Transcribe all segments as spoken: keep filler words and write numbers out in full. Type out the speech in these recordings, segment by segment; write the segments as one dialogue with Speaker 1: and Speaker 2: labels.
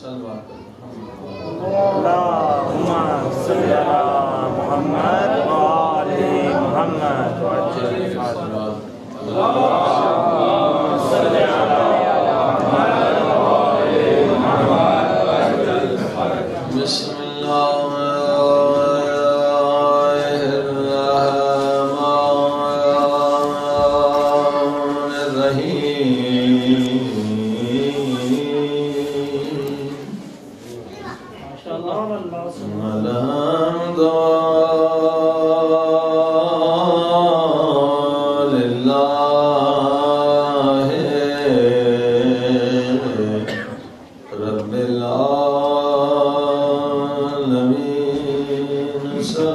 Speaker 1: اللهم صل على محمد وآل محمد وعجل فرجهم. اللهم صل على محمد وآل محمد وعجل فرجهم. بسم الله الرحمن الرحيم. الحمد لله رب العالمين.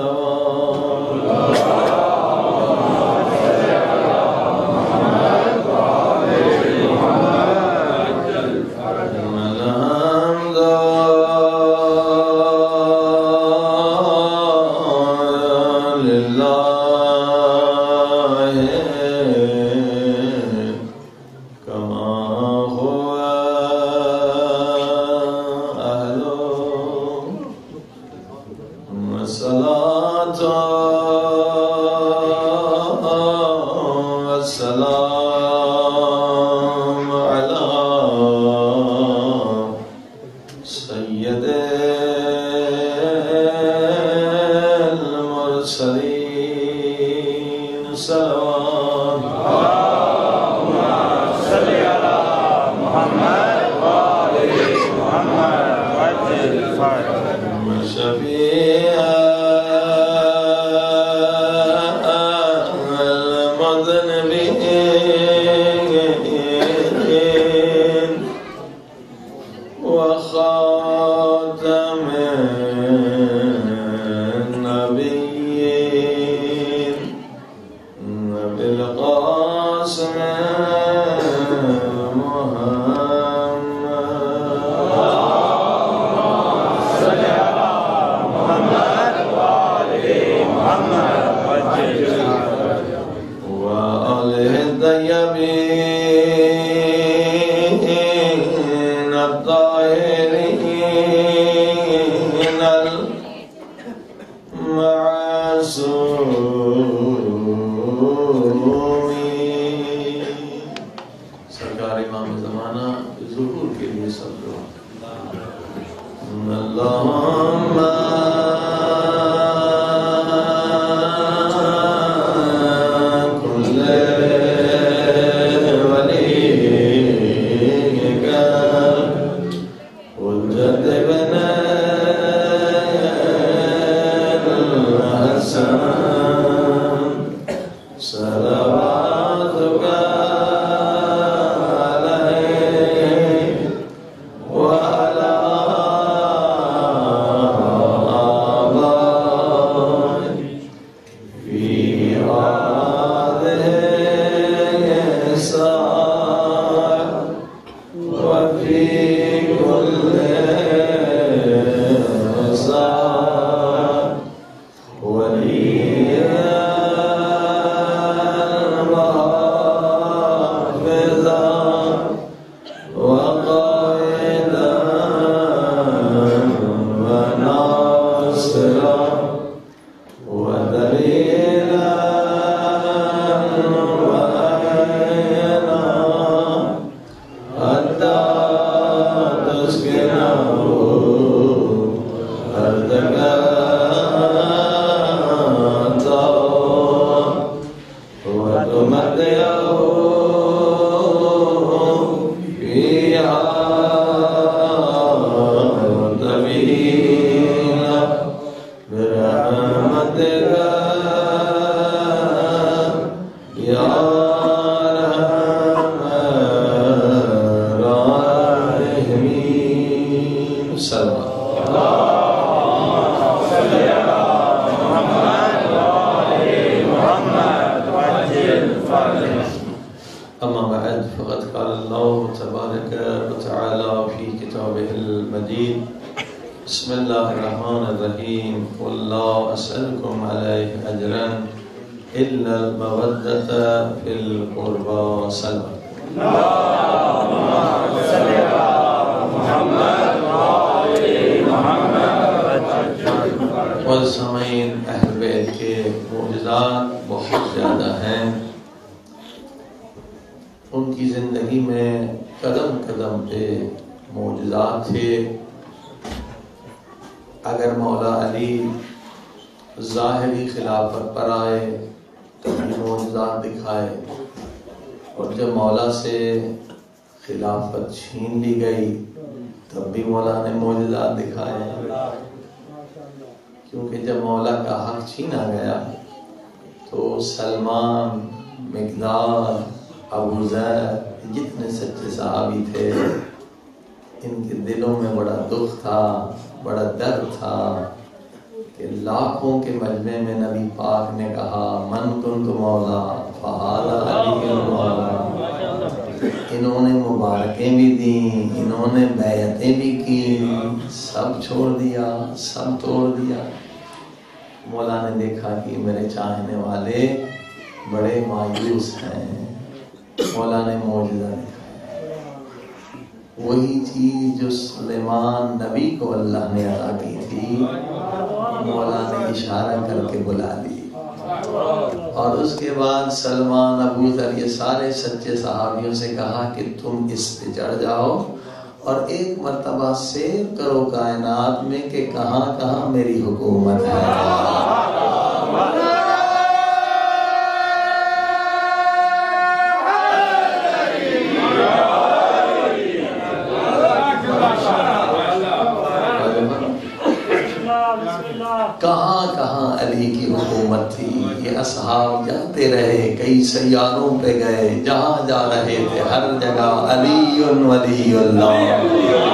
Speaker 1: والسلام على سيد المرسلين. صلوات اللهم صل على محمد وآل محمد وعجل فرجهم. شفيع المذنبين وخاتم النبيين نبي القاسم الطيبين الطاهرين المعصومين. سرکار امام زمانہ ظہور کے لیے صلو اللہم أما بعد فقد قال الله تبارك وتعالى في كتابه المجيد بسم الله الرحمن الرحيم قل لا أسألكم عليه أجرا إلا المودة في القربى سلام. اللهم صل على محمد قدم پہ معجزات تھے. اگر مولا علی ظاہری خلافت پر آئے تو معجزات دکھائے، اور جب مولا سے خلافت چھین لی گئی تب بھی مولا نے معجزات دکھائے. کیونکہ جب مولا کا حق چھینا گیا تو سلمان، مقداد، ابو ذر، جتنے سچے صحابی تھے، ان کے دلوں میں بڑا دکھ تھا، بڑا درد تھا کہ لاکھوں کے مجمع میں نبی پاک نے کہا من کنت مولا فہذا علی المولا. انہوں نے مبارکیں بھی دیں، انہوں نے بیعتیں بھی کی، سب چھوڑ دیا، سب توڑ دیا. مولا نے دیکھا کہ میرے چاہنے والے بڑے مایوس ہیں. مولا نے معجزہ دکھایا، وہی چیز جو سلیمان نبی کو اللہ نے عطا کی تھی، مولا نے اشارہ کر کے بلا لی. اور اس کے بعد سلمان، ابو ذر، یہ سارے سچے صحابیوں سے کہا کہ تم اس پہ چڑھ جاؤ اور ایک مرتبہ سیر کرو کائنات میں کہ کہاں کہاں میری حکومت ہے. کہاں کہاں علی کی حکومت تھی. یہ اصحاب جاتے رہے، کئی سیاروں پہ گئے، جہاں جا رہے تھے ہر جگہ علی ولی اللہ.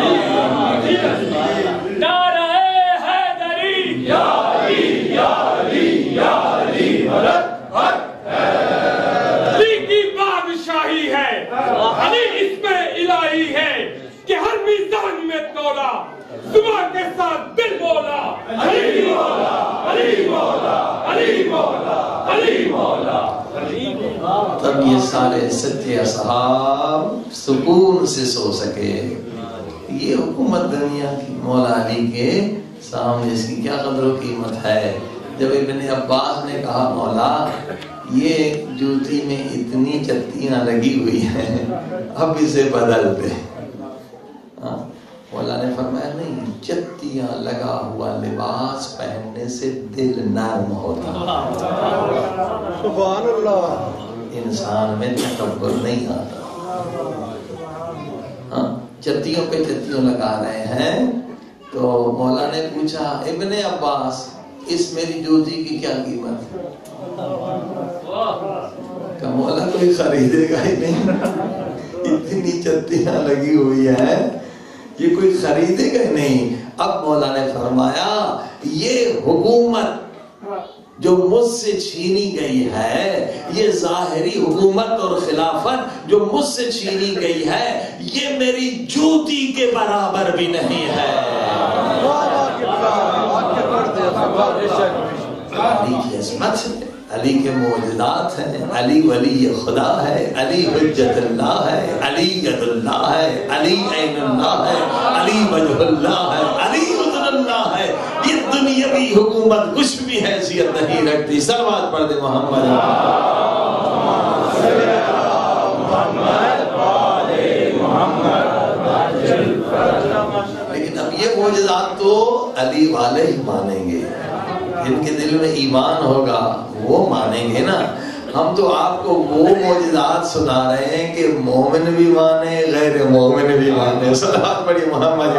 Speaker 2: نعرہ حیدری یا علی یا علی یا علی حق حق علی کی بادشاہی ہے، علی اس میں الہی ہے کہ ہر میدان میں تولا صبح کے ساتھ دل بولا علی مولا علی مولا علی مولا علی مولا.
Speaker 1: تب یہ سارے سچے اصحاب سکون سے سو سکے. یہ حکومت دنیا کی مولا علی کے سامنے اس کی کیا قدر و قیمت ہے. جب ابن عباس نے کہا مولا یہ جوتی میں اتنی چتیاں لگی ہوئی ہیں، اب اسے بدل دے. مولا نے فرمایا نہیں، چتیاں لگا ہوا لباس پہننے سے دل نرم ہوتا.
Speaker 3: سبحان اللہ.
Speaker 1: انسان میں تکبر نہیں آتا. ہاں چتیوں پہ چتیوں لگا رہے ہیں. تو مولا نے پوچھا ابن عباس اس میری جوتی کی کیا قیمت ہے؟ کہ مولا کوئی خریدے گا ہی نہیں، اتنی چتیاں لگی ہوئی ہیں، یہ کوئی خریدے گا نہیں. اب مولا نے فرمایا یہ حکومت جو مجھ سے چھینی گئی ہے، یہ ظاہری حکومت اور خلافت جو مجھ سے چھینی گئی ہے، یہ میری جوتی کے برابر بھی نہیں ہے. علی کی عظمت ہے، علی کے معجزات ہیں، علی ولی خدا ہے، علی حجت اللہ ہے، علی ید اللہ ہے، علی عین اللہ ہے، علی وجہ اللہ ہے، علی عذر اللہ ہے. یہ دنیاوی حکومت کچھ بھی حیثیت نہیں رکھتی. صلوات پڑھ دے محمد. لیکن اب یہ معجزات تو علی والے ہی مانیں گے، جن کے دل میں ایمان ہوگا وہ مانیں گے نا. ہم تو آپ کو وہ معجزات سنا رہے ہیں کہ مومن بھی مانے، غیر مومن بھی مانے. صلوات پڑھی محمد.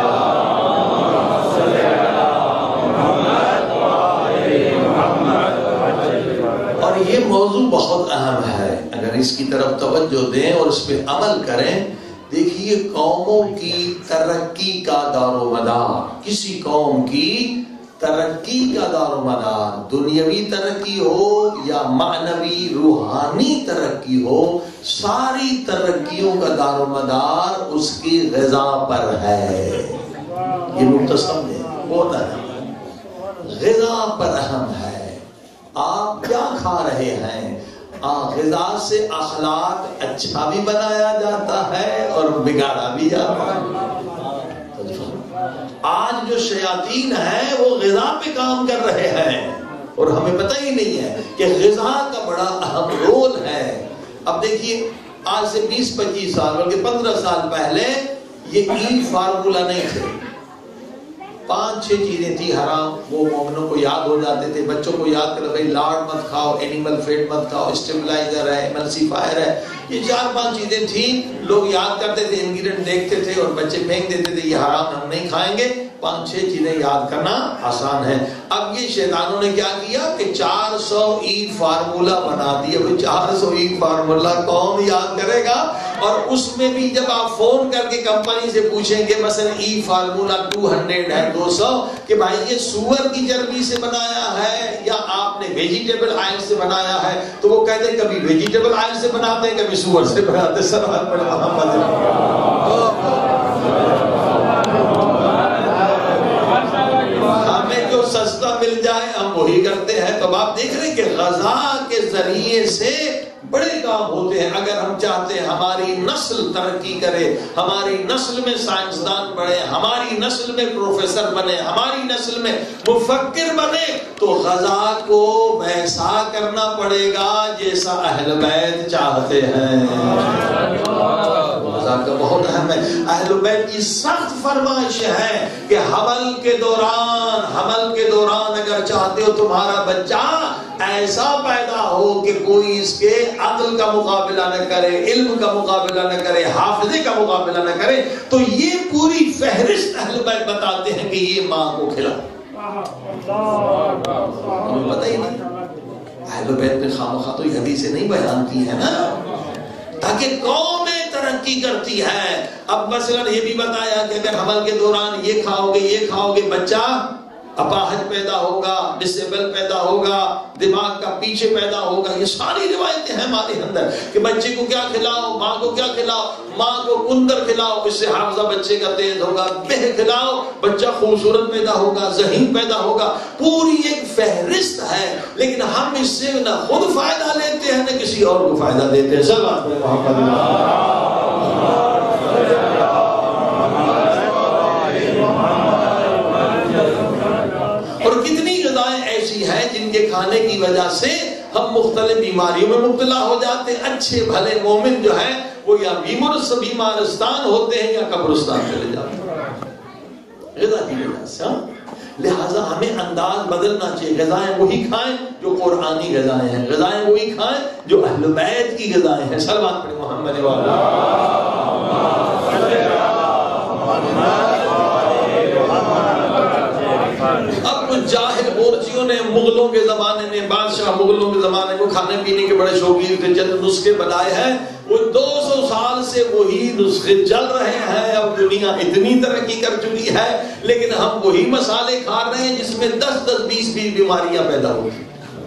Speaker 1: اور یہ موضوع بہت اہم ہے، اگر اس کی طرف توجہ دیں اور اس پہ عمل کریں. دیکھیے قوموں کی ترقی کا دار و مدار، کسی قوم کی ترقی کا دار و مدار، دنیاوی ترقی ہو یا معنوی روحانی ترقی ہو، ساری ترقیوں کا دار و مدار اس کی غذا پر ہے. یہ نقطہ سمجھیں، بہت اہم، غذا پر اہم ہے. آپ کیا کھا رہے ہیں؟ غذا سے اخلاق اچھا بھی بنایا جاتا ہے اور بگاڑا بھی جاتا ہے. آج جو شیاطین ہیں وہ غذا پہ کام کر رہے ہیں اور ہمیں پتہ ہی نہیں ہے کہ غذا کا بڑا اہم رول ہے. اب دیکھیے آج سے بیس پچیس سال بلکہ پندرہ سال پہلے یہ ای فارمولا نہیں تھے. پانچ چھ چیزیں تھی حرام، وہ مومنوں کو یاد ہو جاتے تھے. بچوں کو یاد کر بھائی لاڈ مت کھاؤ، اینیمل فیٹ مت کھاؤ، اسٹیبلائزر ہے، ایملسیفائر ہے، یہ چار پانچ چیزیں تھیں. لوگ یاد کرتے تھے، انگریڈینٹ دیکھتے تھے اور بچے پھینک دیتے تھے، یہ حرام ہم نہیں کھائیں گے. پانچ چھ چیزیں یاد کرنا آسان ہے. اب یہ شیطانوں نے کیا کیا کہ چار سو ای فارمولا بنا دیا. چار سو ای فارمولا کون یاد کرے گا؟ اور اس میں بھی جب آپ فون کر کے کمپنی سے پوچھیں گے مثلا ای فارمولا دو سو ہے، دو سو، کہ بھائی یہ سور کی چربی سے بنایا ہے یا آپ نے ویجیٹیبل آئل سے بنایا ہے، تو وہ کہتے ہیں کبھی ویجیٹیبل آئل سے بناتے ہیں، کبھی سور سے بناتے ہیں. سر بات پڑے محمد ہمیں جو سستا مل جائے ہم وہی کرتے ہیں. تو آپ دیکھ رہے ہیں کہ غذا کے ذریعے سے بڑے کام ہوتے ہیں. اگر ہم چاہتے ہیں ہماری نسل ترقی کرے، ہماری نسل میں سائنسدان بڑھے، ہماری نسل میں پروفیسر بنے، ہماری نسل میں مفکر بنے، تو غذا کو ویسا کرنا پڑے گا جیسا اہل بیت چاہتے ہیں. غذا کا بہت اہم ہے. اہل بیت کی سخت فرمائش ہے کہ حمل کے دوران حمل کے دوران اگر چاہتے ہو تمہارا بچہ ایسا پیدا ہو کہ کوئی اس کے عقل کا مقابلہ نہ کرے، علم کا مقابلہ نہ کرے، حافظے کا مقابلہ نہ کرے، تو یہ پوری فہرست اہل بیت بتاتے ہیں کہ یہ ماں کو کھلا. ہمیں پتہ ہی نہیں. اہل بیت نے خامخواہ تو یہ حدیثیں نہیں بیان کی ہیں نا تاکہ قومیں ترقی کرتی ہے. اب مثلا یہ بھی بتایا کہ اگر حمل کے دوران یہ کھاؤ گے یہ کھاؤ گے بچہ اپاہج پیدا ہوگا، ڈسیبل پیدا ہوگا، دماغ کا پیچھے پیدا ہوگا. یہ ساری روایتیں ہیں ہمارے اندر کہ بچے کو کیا کھلاؤ، ماں کو کیا کھلاؤ. ماں کو کندر کھلاؤ، اس سے حافظہ بچے کا تیز ہوگا. بہ کھلاؤ، بچہ خوبصورت پیدا ہوگا، ذہین پیدا ہوگا. پوری ایک فہرست ہے، لیکن ہم اس سے نہ خود فائدہ لیتے ہیں نہ کسی اور کو فائدہ دیتے ہیں. سب آپ جن کے کھانے کی وجہ سے ہم مختلف بیماریوں میں مبتلا ہو جاتے ہیں. اچھے بھلے مومن جو ہیں وہ یا بیمارستان ہوتے ہیں یا قبرستان چلے جاتے ہیں غذا کی وجہ سے. لہذا ہمیں انداز بدلنا چاہیے. غذائیں وہی کھائیں جو قرآنی غذائیں ہیں، غذائیں وہی کھائیں جو اہل بیت کی غذائیں ہیں. صلوات پڑھیں محمد والا. اب کچھ جاہل مورچیوں نے مغلوں کے زمانے میں، بادشاہ مغلوں کے زمانے کو کھانے پینے کے بڑے شوقین تھے، چند نسخے بنائے ہیں. وہ دو سو سال سے وہی نسخے چل رہے ہیں. اب دنیا اتنی ترقی کر چکی ہے لیکن ہم وہی مسالے کھا رہے ہیں جس میں دس دس بیس بیس بیماریاں پیدا ہوتی.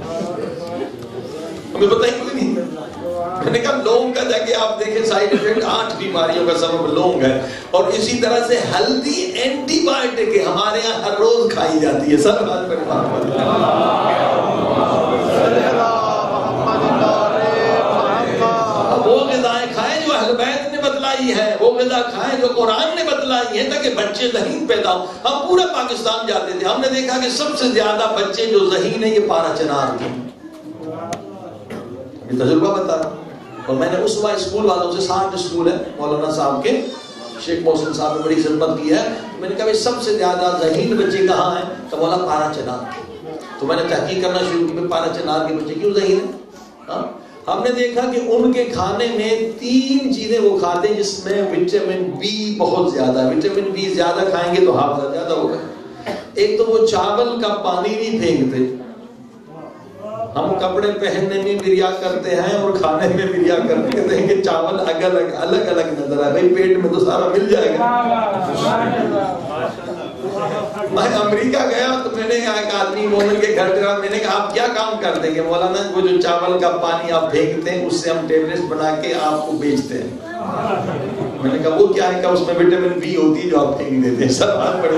Speaker 1: ہمیں پتہ ہی کوئی نہیں. میں نے کہا لونگ کا جا کے آپ دیکھیں سائیڈ ایفیکٹ آٹھ بیماریوں کا سبب لونگ ہے. اور اسی طرح سے ہلدی اینٹی بایوٹک ہے، ہمارے یہاں ہر روز کھائی جاتی ہے. سب بات پر وہ غذائیں کھائیں جو اہل بیت نے بتلائی ہے، وہ غذا کھائیں جو قرآن نے بتلائی ہے تاکہ بچے ذہین پیدا ہوں. ہم پورا پاکستان جاتے تھے، ہم نے دیکھا کہ سب سے زیادہ بچے جو ذہین ہیں یہ پارا چنار کے. تجربہ بتا رہا ہوں. اور میں نے اس وقت اسکول والوں سے، ساٹھ اسکول ہے مولانا صاحب کے، شیخ محسن صاحب نے بڑی خدمت کی ہے. میں نے کہا سب سے زیادہ ذہین بچے کہاں ہیں؟ تو بولا پارا چنار. تو میں نے تحقیق کرنا شروع کی پارا چنار کے بچے کیوں ذہین ہیں. ہم نے دیکھا کہ ان کے کھانے میں تین چیزیں وہ کھاتے ہیں جس میں وٹامن بی بہت زیادہ ہے. وٹامن بی زیادہ کھائیں گے تو حافظہ زیادہ ہوگا. ایک تو وہ چاول کا پانی نہیں پھینکتے. ہم کپڑے پہننے میں بھی ریا کرتے ہیں اور کھانے میں بھی ریا کرتے ہیں کہ چاول الگ الگ الگ الگ نظر آئے. بھائی پیٹ میں تو سارا مل جائے گا. میں امریکہ گیا تو میں نے ایک آدمی مومن کے گھر گیا. میں نے کہا آپ کیا کام کرتے ہیں؟ مولانا وہ جو چاول کا پانی آپ پھینکتے ہیں اس سے ہم ٹیبلٹس بنا کے آپ کو بیچتے ہیں. میں نے کہا وہ کیا ہے؟ کہ اس میں وٹامن بی ہوتی ہے جو آپ پھینک دیتے ہیں. سب بات بڑے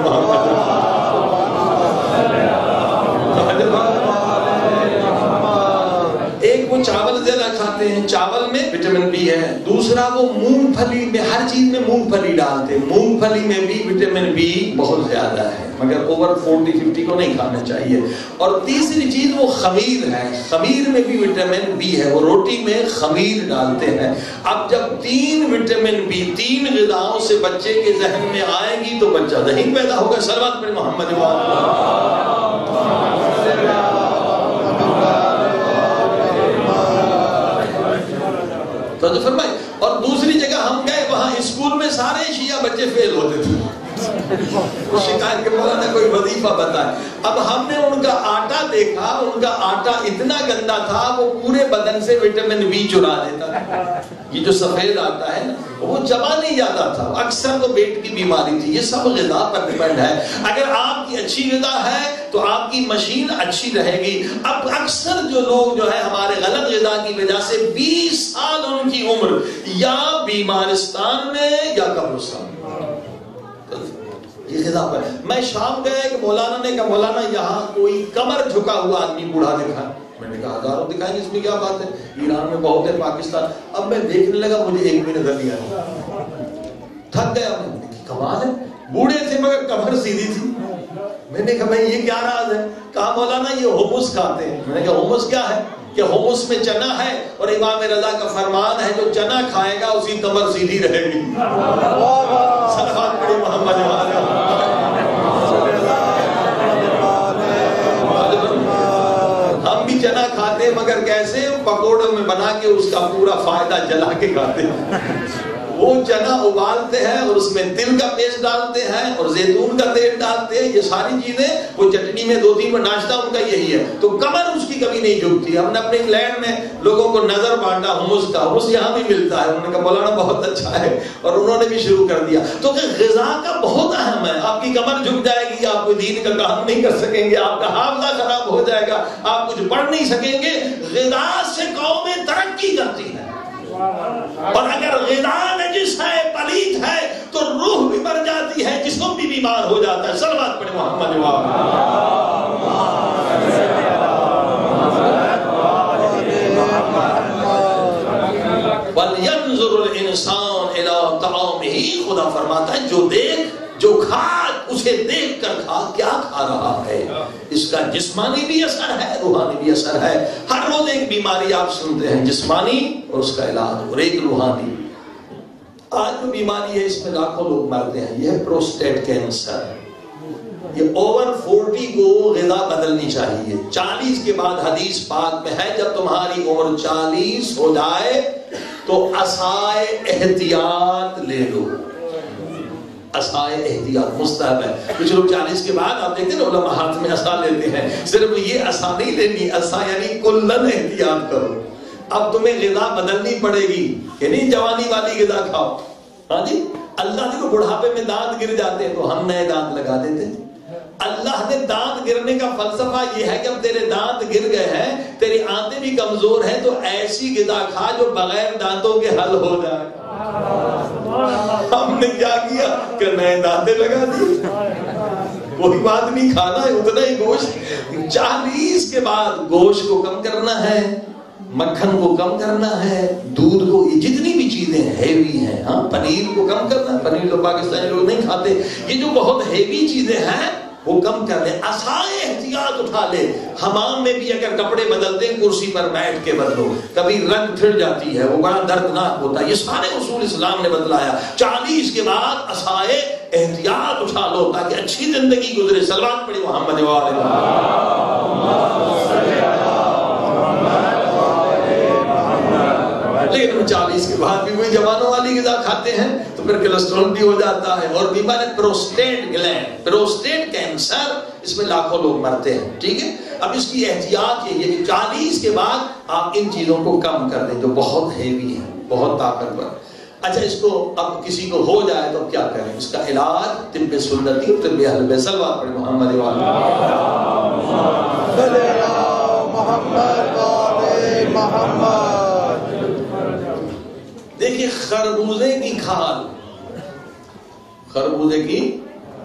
Speaker 1: ایک وہ چاول زیادہ کھاتے ہیں، چاول میں وٹامن بی ہے۔ دوسرا وہ مونگ پھلی میں، ہر چیز میں مونگ پھلی ڈالتے ہیں، مونگ پھلی میں بھی وٹامن بی بہت زیادہ ہے، مگر اوور فورٹی ففٹی کو نہیں کھانا چاہیے۔ اور تیسری چیز وہ خمیر ہے، خمیر میں بھی وٹامن بی ہے، وہ روٹی میں خمیر ڈالتے ہیں۔ اب جب تین وٹامن بی تین غذاؤں سے بچے کے ذہن میں آئے گی تو بچہ ذہین پیدا ہوگا۔ صلوات پڑھیں محمد تو فرمائے۔ اور دوسری جگہ ہم گئے، وہاں اسکول میں سارے شیعہ بچے فیل ہوتے تھے، شکایت کے مولانا کوئی وظیفہ بتائے۔ اب ہم نے ان کا آٹا دیکھا، ان کا آٹا اتنا گندا تھا وہ پورے بدن سے وٹامن بی چرا دیتا تھا۔ یہ جو سفید آٹا ہے نا وہ چبا نہیں جاتا تھا، اکثر تو پیٹ کی بیماری تھی۔ یہ سب غذا پر ڈیپینڈ ہے۔ اگر آپ کی اچھی غذا ہے تو آپ کی مشین اچھی رہے گی۔ اب اکثر جو لوگ جو ہے ہمارے غلط غذا کی وجہ سے بیس سال ان کی عمر یا بیمارستان میں یا قبرستان میں، یہ غذا پر۔ میں شام گیا کہ مولانا نے کہا مولانا یہاں کوئی کمر جھکا ہوا آدمی بوڑھا دکھا۔ میں نے کہا ہزاروں دکھائیں گے، اس میں کیا بات ہے، ایران میں بہت ہے، پاکستان۔ اب میں دیکھنے لگا، مجھے ایک بھی نظر نہیں آیا، تھک گیا۔ کمال ہے، بوڑھے تھے مگر کمر سیدھی تھی۔ میں نے کہا بھائی یہ کیا راز ہے؟ کہا مولانا یہ حمص کھاتے ہیں۔ میں نے کہا حمص کیا ہے؟ کہ حمص میں چنا ہے اور امام رضا کا فرمان ہے جو چنا کھائے گا اسی کمر سیدھی رہے گی۔ صلوات پڑھی محمد والا۔ ہم بھی چنا کھاتے ہیں مگر کیسے؟ پکوڑوں میں بنا کے اس کا پورا فائدہ جلا کے کھاتے ہیں۔ وہ چنا ابالتے ہیں اور اس میں تل کا پیسٹ ڈالتے ہیں اور زیتون کا تیل ڈالتے ہیں، یہ ساری چیزیں وہ چٹنی میں دو تین میں ناشتہ ان کا یہی ہے، تو کمر اس کی کبھی نہیں جھکتی۔ ہم نے اپنے انگلینڈ میں لوگوں کو نظر بانٹا حمص کا، حمص یہاں بھی ملتا ہے، انہوں نے کہا مولانا بہت اچھا ہے، اور انہوں نے بھی شروع کر دیا۔ تو کہ غذا کا بہت اہم ہے، آپ کی کمر جھک جائے گی، آپ کوئی دین کا کام نہیں کر سکیں گے، آپ کا حافظہ خراب ہو جائے گا، آپ کچھ پڑھ نہیں سکیں گے۔ غذا سے قومیں ترقی کرتی ہیں، اور اگر غذا نجس ہے، پلیت ہے، تو روح بھی مر جاتی ہے، جسم بھی بیمار ہو جاتا ہے۔ صلوات پڑھیں محمد وَلْيَنْظُرُ الْإِنسَانُ إِلَىٰ طَعَامِهِ۔ خدا فرماتا ہے جو دیکھ، جو کھا، اسے دیکھ کر کھا، کیا کھا رہا ہے۔ اس کا جسمانی بھی اثر ہے، روحانی بھی اثر ہے۔ ہر روز ایک بیماری آپ سنتے ہیں، جسمانی اور اس کا علاج، اور ایک روحانی۔ آج جو بیماری ہے اس میں لاکھوں لوگ مرتے ہیں، یہ ہے پروسٹیٹ کینسر۔ یہ اوور فورٹی کو غذا بدلنی چاہیے۔ چالیس کے بعد حدیث پاک میں ہے جب تمہاری عمر چالیس ہو جائے تو عصائے احتیاط لے لو۔ عصائے احتیاط مستحب ہے۔ کچھ لوگ چالیس کے بعد آپ دیکھتے ہیں نا علماء ہاتھ میں عصا لیتے ہیں، صرف یہ عصا نہیں لینی، عصا یعنی کلن احتیاط کرو۔ اب تمہیں غذا بدلنی پڑے گی، یعنی جوانی والی غذا کھاؤ۔ ہاں جی، اللہ دیکھو بڑھاپے میں دانت گر جاتے ہیں تو ہم نئے دانت لگا دیتے ہیں۔ اللہ نے دانت گرنے کا فلسفہ یہ ہے کہ اب تیرے دانت گر گئے ہیں، تیری آنتیں بھی کمزور ہیں، تو ایسی غذا کھا جو بغیر دانتوں کے حل ہو جائے۔ ہم نے کیا کیا کہ نئے دانتیں لگا دیے، کوئی بات نہیں، کھانا ہے اتنا ہی گوشت۔ چالیس کے بعد گوشت کو کم کرنا ہے، مکھن کو کم کرنا ہے، دودھ کو، یہ جتنی بھی چیزیں ہیوی ہیں، ہاں پنیر کو کم کرنا ہے، پنیر تو پاکستانی لوگ نہیں کھاتے، یہ جو بہت ہیوی چیزیں ہیں وہ کم کر لیں۔ عصائے احتیاط اٹھا لے۔ حمام میں بھی اگر کپڑے بدلتے ہیں کرسی پر بیٹھ کے بدلو، کبھی رنگ پھر جاتی ہے، وہ بڑا دردناک ہوتا ہے۔ یہ سارے اصول اسلام نے بتلایا۔ چالیس کے بعد عصائے احتیاط اٹھا لو تاکہ اچھی زندگی گزرے۔ صلوات پڑھی محمد لیکن چالیس کے بعد بھی وہی جوانوں والی غذا کھاتے ہیں تو پھر کولیسٹرول بھی ہو جاتا ہے، اور بیماری پروسٹیٹ گلینڈ، پروسٹیٹ کینسر، اس میں لاکھوں لوگ مرتے ہیں۔ ٹھیک ہے، اب اس کی احتیاط یہ ہے کہ چالیس کے بعد آپ ان چیزوں کو کم کر دیں جو بہت ہیوی ہیں، بہت طاقتور۔ اچھا، اس کو اب کسی کو ہو جائے تو کیا کریں؟ اس کا علاج طب سنتی اور طب اہل بیت۔ صلوات پڑھیں محمد محمد۔ دیکھیے خربوزے کی کھال، خربوزے کی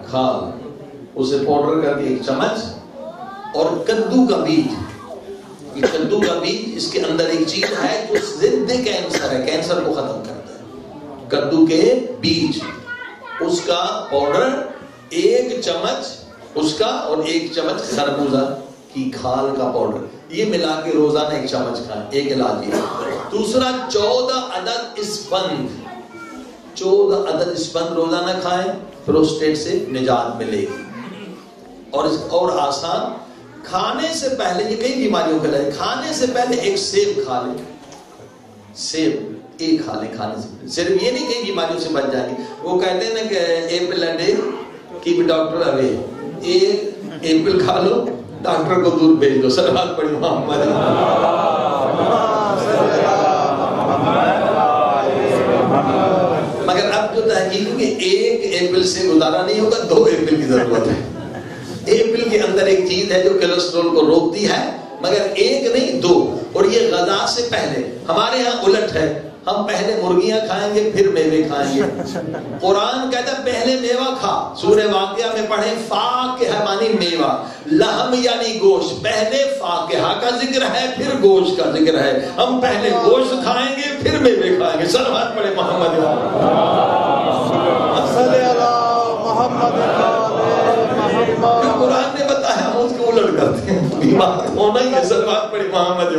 Speaker 1: کھال اسے پاؤڈر کر کے ایک چمچ، اور کدو کا بیج یہ کدو کا بیج، اس کے اندر ایک چیز ہے جو ضد کینسر ہے، کینسر کو ختم کرتا ہے۔ کدو کے بیج، اس کا پاؤڈر ایک چمچ اس کا، اور ایک چمچ خربوزہ کی کھال کا پاؤڈر، یہ ملا کے روزانہ ایک چمچ کھائیں، ایک علاج ہے۔ دوسرا چودہ عدد اسپند، چودہ عدد اسپند روزانہ کھائیں، پروسٹیٹ سے نجات ملے گی۔ اور اور آسان، کھانے سے پہلے، یہ کئی بیماریوں کا علاج، کھانے سے پہلے ایک سیب کھا لیں، سیب ایک کھا لیں کھانے سے پہلے، صرف یہ نہیں کئی بیماریوں سے بچ جائیں گے۔ وہ کہتے ہیں نا کہ apple a day keep doctor away, ایک ایپل کھا لو ڈاکٹر کو دور بھیج دو۔ صلوات پڑھی محمد۔ مگر اب جو تحقیق ہے کہ ایک ایپل سے گزارا نہیں ہوگا، دو ایپل کی ضرورت ہے۔ ایپل کے اندر ایک چیز ہے جو کولیسٹرول کو روکتی ہے، مگر ایک نہیں دو۔ اور یہ غذا سے پہلے، ہمارے ہاں الٹ ہے، ہم پہلے مرغیاں کھائیں گے پھر میوے کھائیں گے۔ قرآن کہتا ہے پہلے میوہ کھا، سورہ واقعہ میں پڑھیں، فاکہہ مانی میوہ، لحم یعنی گوشت، پہلے فاکہہ کا ذکر ہے پھر گوشت کا ذکر ہے۔ ہم پہلے گوشت کھائیں گے پھر میوے کھائیں گے۔ صلوات پڑھیں محمد صلی اللہ محمد۔ قرآن نے بتایا، ہم اس کو الٹ کرتے ہیں، بیمار ہونا ہی ہے۔ صلوات پڑھیں محمد۔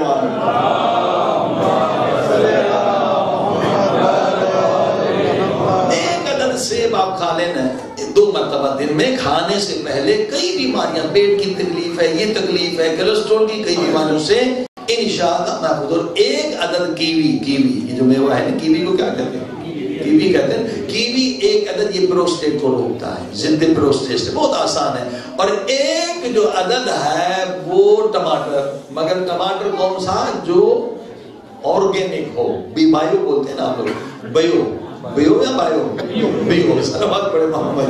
Speaker 1: سیب آپ کھا لینا دو مرتبہ دن میں، کھانے سے پہلے۔ کئی بیماریاں، پیٹ کی تکلیف ہے، یہ تکلیف ہے، کولیسٹرول کی کئی بیماریوں سے انشاءاللہ محفوظ۔ اور ایک عدد کیوی، کیوی یہ جو میوہ ہے نا، کیوی کو کیا کہتے ہیں؟ کیوی کہتے ہیں۔ کیوی ایک عدد، یہ پروسٹیٹ کو روکتا ہے، ضد پروسٹیٹ سے، بہت آسان ہے۔ اور ایک جو عدد ہے وہ ٹماٹر، مگر ٹماٹر کون سا؟ جو آرگینک ہو، بی بایو بولتے ہیں نا آپ لوگ، بیو بیو یا بایو بیو۔ صلوات پڑھے محمد۔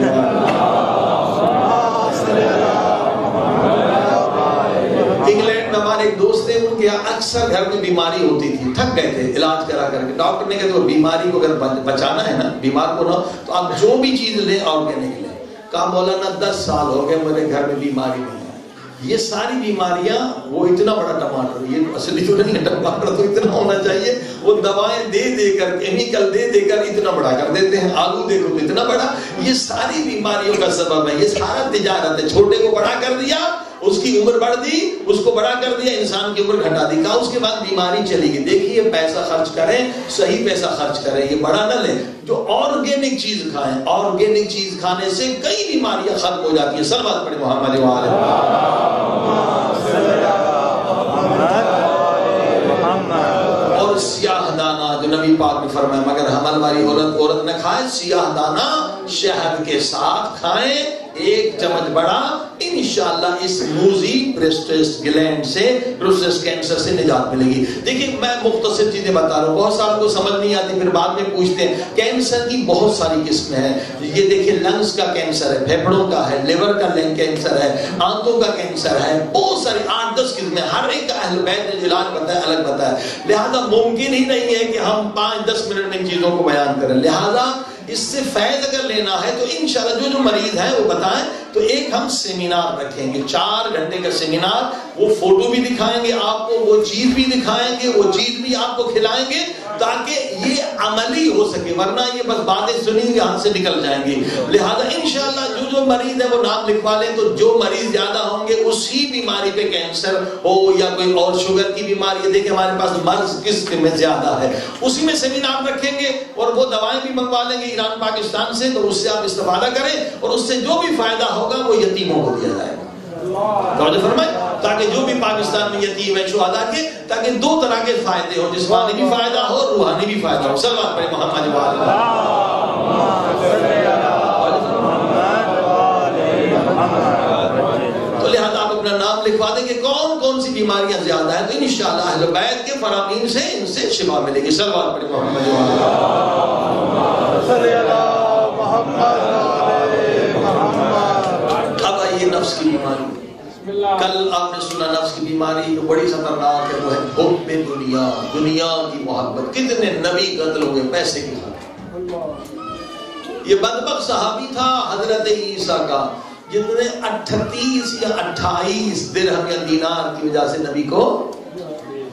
Speaker 1: انگلینڈ میں ہمارے ایک دوست تھے، ان کے یہاں اکثر گھر میں بیماری ہوتی تھی، تھک گئے تھے علاج کرا کر کے۔ ڈاکٹر نے کہا بیماری کو اگر بچانا ہے نا، بیمار کو نہ، تو آپ جو بھی چیز لیں آرگینک لیں۔ کہا مولانا دس سال ہو گئے میرے گھر میں بیماری نہیں ہے۔ یہ ساری بیماریاں، وہ اتنا بڑا ٹماٹر، یہ اصلی جو نہیں ہے ٹماٹر تو اتنا ہونا چاہیے، وہ دوائیں دے دے کر، کیمیکل دے دے کر اتنا بڑا کر دیتے ہیں۔ آلو دیکھو تو اتنا بڑا، یہ ساری بیماریوں کا سبب ہے، یہ سارا تجارت ہے۔ چھوٹے کو بڑا کر دیا، اس کی عمر بڑھ دی، اس کو بڑا کر دیا، انسان کی عمر گھٹا دی، کہا اس کے بعد بیماری چلی گئی۔ دیکھیے پیسہ خرچ کریں، صحیح پیسہ خرچ کریں، یہ بڑا نہ لیں، جو آرگینک چیز کھائیں۔ آرگینک چیز کھانے سے کئی بیماریاں ختم ہو جاتی ہیں۔ صلوات پڑھیں محمد وآلہ۔ اور سیاہ دانہ، جو نبی پاک نے فرمایا مگر حمل والی عورت عورت نہ کھائے، سیاہ دانہ شہد کے ساتھ کھائیں، ایک چمچ بڑا، انشاءاللہ اس موزی پروسٹیٹ گلینڈ سے، پروسٹیٹ کینسر سے نجات ملے گی۔ دیکھیں میں مختصر چیزیں بتا رہا ہوں، بہت سال کو سمجھ نہیں آتی، پھر بعد میں پوچھتے ہیں۔ کینسر کی بہت ساری قسمیں ہیں، یہ دیکھیں لنگز کا کینسر ہے، پھیپھڑوں کا ہے، لیور کا کینسر ہے، آنتوں کا کینسر ہے، بہت ساری آٹھ دس قسمیں، ہر ایک کا اہل بیت نے علاج بتایا، الگ بتایا۔ لہذا ممکن ہی نہیں ہے کہ ہم پانچ دس منٹ میں ان چیزوں کو بیان کریں۔ لہذا اس سے فیض اگر لینا ہے تو انشاءاللہ جو جو مریض ہیں وہ بتائیں، تو ایک ہم سیمینار رکھیں گے، چار گھنٹے کا سیمینار، وہ فوٹو بھی دکھائیں گے آپ کو، وہ چیز بھی دکھائیں گے، وہ چیز بھی آپ کو کھلائیں گے، تاکہ یہ عملی ہو سکے، ورنہ یہ بس باتیں سنیں گے ہاتھ سے نکل جائیں گی۔ لہذا انشاءاللہ جو جو مریض ہے وہ نام لکھوا لیں، تو جو مریض زیادہ ہوں گے اسی بیماری پہ، کینسر ہو یا کوئی اور شوگر کی بیماری ہے، دیکھیں ہمارے پاس مرض کس میں زیادہ ہے، اسی میں سیمینار رکھیں گے، اور وہ دوائیں بھی منگوا لیں گے ایران پاکستان سے، تو اس سے آپ استفادہ کریں، اور اس سے جو بھی فائدہ ہوگا وہ یتیموں کو دیا جائے گا۔ توجہ فرمائیں، تاکہ جو بھی پاکستان میں یتیم ہے شہداء کے، تاکہ دو طرح کے فائدے ہو، جسمانی بھی فائدہ ہو، روحانی بھی فائدہ ہو۔ صلوات پڑھیں محمد وآلہ۔ تو لہذا آپ اپنا نام لکھوا دیں کہ کون کون سی بیماریاں زیادہ ہیں، تو انشاءاللہ اہل بیت کے فرامین سے ان سے شفا ملے گی۔ صلوات پڑھیں محمد وآلہ۔ اب آئیے نفس کی بیماری۔ کل آپ نے سنا نفس کی بیماری جو بڑی خطرناک ہے، وہ ہے حب دنیا، دنیا کی محبت۔ کتنے نبی قتل ہوئے پیسے کی خاطر۔ یہ بدبخت صحابی تھا حضرت عیسیٰ کا، جس نے اٹھتیس یا اٹھائیس درہم یا دینار کی وجہ سے نبی کو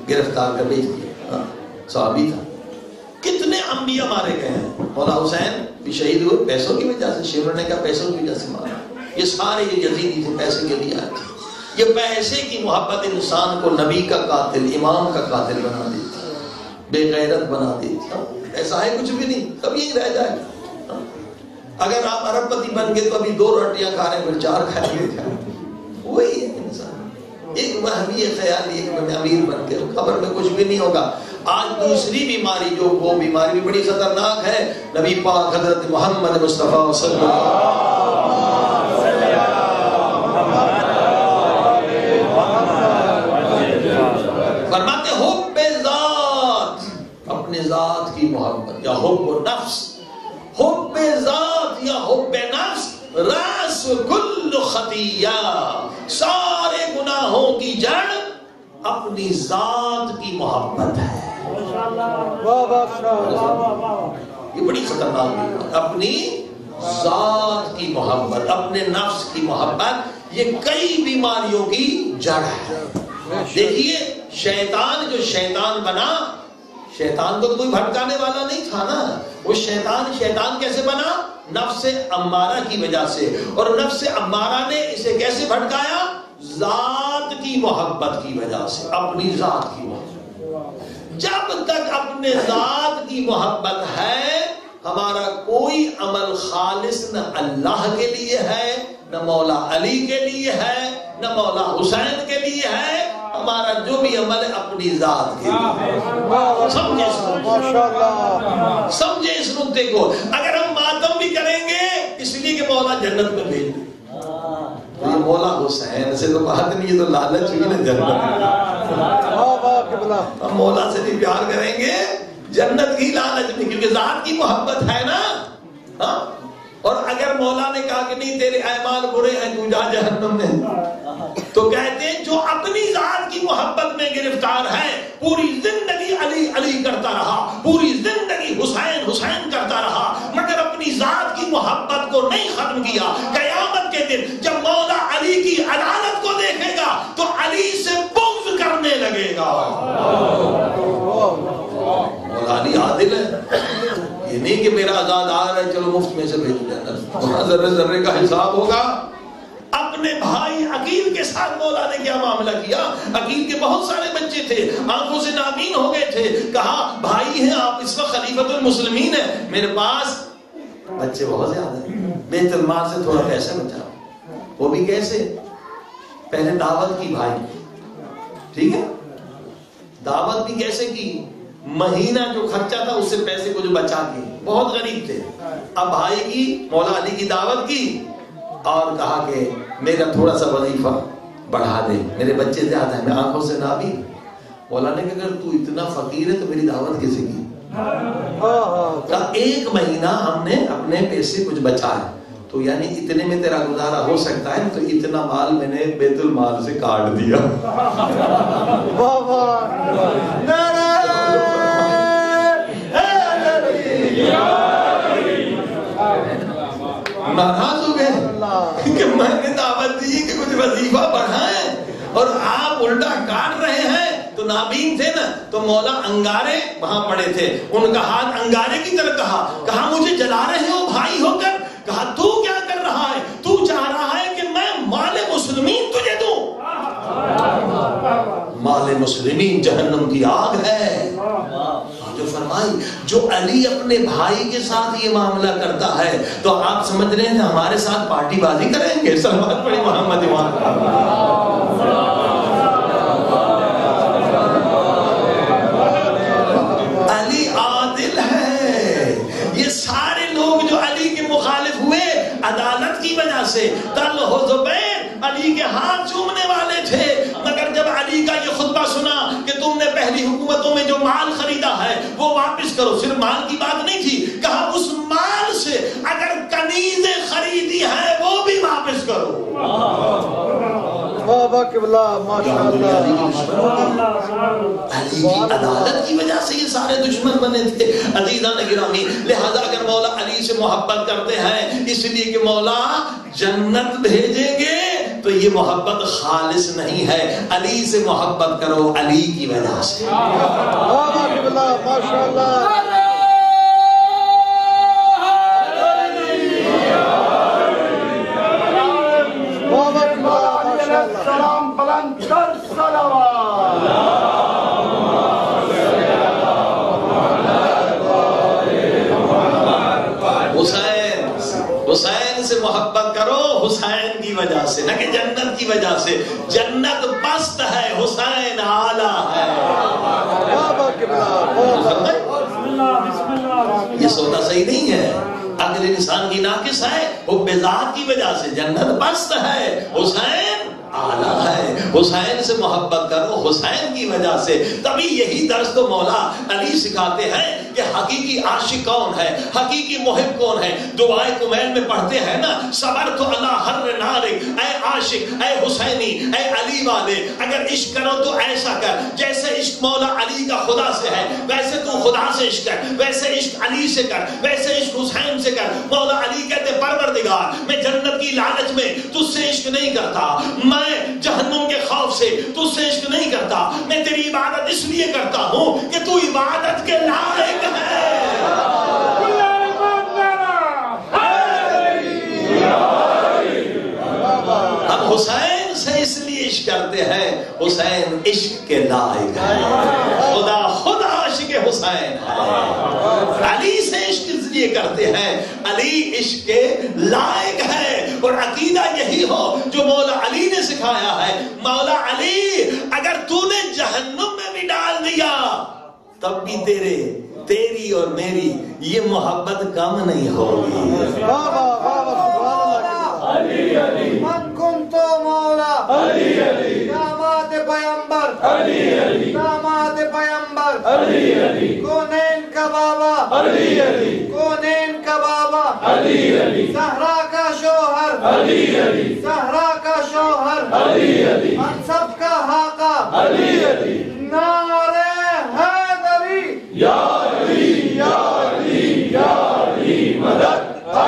Speaker 1: گرفتار کر بھیج دیا، صحابی تھا۔ کتنے انبیاء مارے گئے ہیں، مولا حسین بھی شہید ہوئے پیسوں کی وجہ سے، شیعوں نے کہا پیسوں کی وجہ سے مارا، یہ سارے یہ یزیدی تھے، پیسے کے لیے آئے تھے۔ یہ پیسے کی محبت انسان کو نبی کا قاتل، امام کا قاتل بنا دیتی، بے غیرت بنا دیتی۔ ایسا ہے کچھ بھی نہیں، کب یہی رہ جائے گا۔ اگر آپ ارب پتی بن گئے تو ابھی دو روٹیاں کھا رہے ہیں، پھر چار کھائیں گے، وہی ہے انسان۔ ایک وہمی خیال ایک میں امیر بن کے خبر میں کچھ بھی نہیں ہوگا۔ آج دوسری بیماری جو وہ بیماری بھی بڑی خطرناک ہے، نبی پاک حضرت محمد مصطفیٰ صلی اللہ علیہ وسلم فرماتے حب ذات، اپنے ذات کی محبت، یا حب نفس، حب ذات یا حب نفس راس کل خطیہ، سارے گناہوں کی جڑ اپنی ذات کی محبت ہے۔ یہ بڑی خطرناک ہے، اپنی ذات کی محبت، اپنے نفس کی محبت، یہ کئی بیماریوں کی جڑ ہے۔ دیکھیے شیطان جو شیطان بنا، شیطان تو کوئی بھٹکانے والا نہیں تھا نا، وہ شیطان شیطان کیسے بنا؟ نفس امارہ کی وجہ سے، اور نفس امارہ نے اسے کیسے بھٹکایا؟ ذات کی محبت کی وجہ سے، اپنی ذات کی محبت۔ جب تک اپنے ذات کی محبت ہے، ہمارا کوئی عمل خالص نہ اللہ کے لیے ہے، نہ مولا علی کے لیے ہے، نہ مولا حسین کے لیے ہے، ہمارا جو بھی عمل ہے اپنی ذات کے لیے۔ سمجھے اس نقطے سمجھے اس نقطے کو۔ اگر ہم ماتم بھی کریں گے اس لیے کہ مولا جنت میں بھیج دے، تو یہ مولا حسین سے تو بات نہیں، یہ تو لالچ ہوئی نا جنت۔ ہم مولا سے بھی پیار کریں گے، جنت کی لالچ نہیں، کیونکہ ذات کی محبت ہے نا۔ ہاں، اور اگر مولا نے کہا کہ نہیں تیرے اعمال برے ہیں تو جا جہنم میں، تو کہتے ہیں جو اپنی ذات کی محبت میں گرفتار ہے، پوری زندگی علی علی کرتا رہا، پوری زندگی حسین حسین کرتا رہا، مگر اپنی ذات کی محبت کو نہیں ختم کیا، قیامت کے دن جب مولا علی کی عدالت کو دیکھے گا تو علی سے بغض کرنے لگے گا۔ مولا علی عادل ہے، یہ نہیں کہ میرا آزاد آ رہا ہے چلو مفت میں سے بھیج دینا، وہاں ذرے ذرے کا حساب ہوگا۔ اپنے بھائی عقیل کے ساتھ مولا نے کیا معاملہ کیا؟ عقیل کے بہت سارے بچے تھے، آنکھوں سے نابین ہو گئے تھے، کہا بھائی ہیں آپ اس وقت خلیفۃ المسلمین ہیں، میرے پاس بچے بہت زیادہ ہیں، بیت المال سے تھوڑا پیسے بچاؤ۔ وہ بھی کیسے؟ پہلے دعوت کی بھائی، ٹھیک ہے، دعوت بھی کیسے کی؟ مہینہ جو خرچہ تھا اس سے پیسے کو جو بچا کے، بہت غریب تھے، اب بھائی کی مولا علی کی دعوت کی اور کہا کہ میرا تھوڑا سا وظیفہ بڑھا دے، میرے بچے زیادہ ہیں، میں آنکھوں سے نابین۔ مولا نے کہا اگر تو اتنا فقیر ہے تو میری دعوت کیسے کی؟ کہا ایک مہینہ ہم نے اپنے پیسے کچھ بچائے، تو یعنی اتنے میں تیرا گزارا ہو سکتا ہے، تو اتنا مال میں نے بیت المال سے کاٹ دیا۔ ناراض ہو گئے کہ میں نے دعوت دی کہ کچھ وظیفہ بڑھائیں اور آپ الٹا کاٹ رہے ہیں۔ تو نابین تھے نا، تو مولا انگارے وہاں پڑے تھے، ان کا ہاتھ انگارے کی طرف کہا، کہا مجھے جلا رہے ہو بھائی ہو کر؟ کہا تو کیا کر رہا ہے؟ تو چاہ رہا ہے کہ میں مال مسلمین تجھے دوں؟ مال مسلمین جہنم کی آگ ہے۔ جو فرمائی جو علی اپنے بھائی کے ساتھ یہ معاملہ کرتا ہے تو آپ سمجھ رہے ہیں ہمارے ساتھ پارٹی بازی کریں گے؟ صلوات پڑھی محمد امام۔ علی عادل ہے۔ یہ سارے لوگ جو علی کے مخالف ہوئے عدالت کی وجہ سے، طلحہ و زبیر علی کے ہاتھ چومنے والے تھے، مگر جب علی کا یہ خطبہ سنا کہ تم نے پہلی حکومتوں میں جو مال خریدا ہے وہ واپس کرو، صرف مال کی بات نہیں تھی، کہا اس مال سے اگر کنیزیں خریدی ہے وہ بھی واپس کرو۔ علی کی عدالت کی وجہ سے یہ سارے دشمن بنے تھے۔ عزیزان گرامی، لہذا اگر مولا علی سے محبت کرتے ہیں اس لیے کہ مولا جنت بھیجیں گے، تو یہ محبت خالص نہیں ہے. علی سے محبت کرو علی کی وجہ سے.
Speaker 3: سلام بلند کر صلوات.
Speaker 1: حسین حسین سے محبت کرو حسین کی وجہ سے، نہ کہ جنت کی وجہ سے. جنت پست ہے، حسین اعلیٰ ہے. یہ سودا صحیح نہیں ہے. اگر انسان کی ناقص ہے حب ذات کی وجہ سے، جنت پست ہے، حسین اعلیٰ ہے. حسین سے محبت کرو حسین کی وجہ سے. تبھی یہی درس تو مولا علی سکھاتے ہیں کہ حقیقی عاشق کون ہے، حقیقی محب کون ہے. دعائے کمیل میں پڑھتے ہیں نا، صبر تو اللہ ہر نارک. اے عاشق، اے حسینی، اے علی والے، اگر عشق کرو تو ایسا کر جیسے عشق مولا علی کا خدا سے ہے، ویسے تو خدا سے عشق کر، ویسے عشق علی سے کر، ویسے عشق حسین سے کر. مولا علی کہتے پروردگار میں جنت کی لالچ میں تجھ سے عشق نہیں کرتا، میں جہنم کے خوف سے تجھ سے عشق نہیں کرتا، میں تیری عبادت اس لیے کرتا ہوں کہ تو عبادت کے لائق ہے. ہم حسین سے اس لیے عشق کرتے ہیں، حسین عشق کے لائق ہے. خدا خود عاشق حسین ہے. علی سے عشق اس لیے کرتے ہیں، علی عشق کے لائق ہے. اور عقیدہ یہی ہو جو مولا علی نے سکھایا ہے. مولا علی اگر تو نے جہنم میں بھی ڈال دیا تب بھی تیرے تیری اور میری یہ محبت کم نہیں ہوگی.
Speaker 3: علی علی من کنتو مولا علی علی داماد پیمبر علی علی داماد پیمبر علی علی کونین کا بابا علی علی کونین کا بابا علی علی زہرا کا شوہر علی علی زہرا کا شوہر علی علی منصب کا حاقہ علی علی نعرہ حیدری یا علی یا علی یا علی مدد.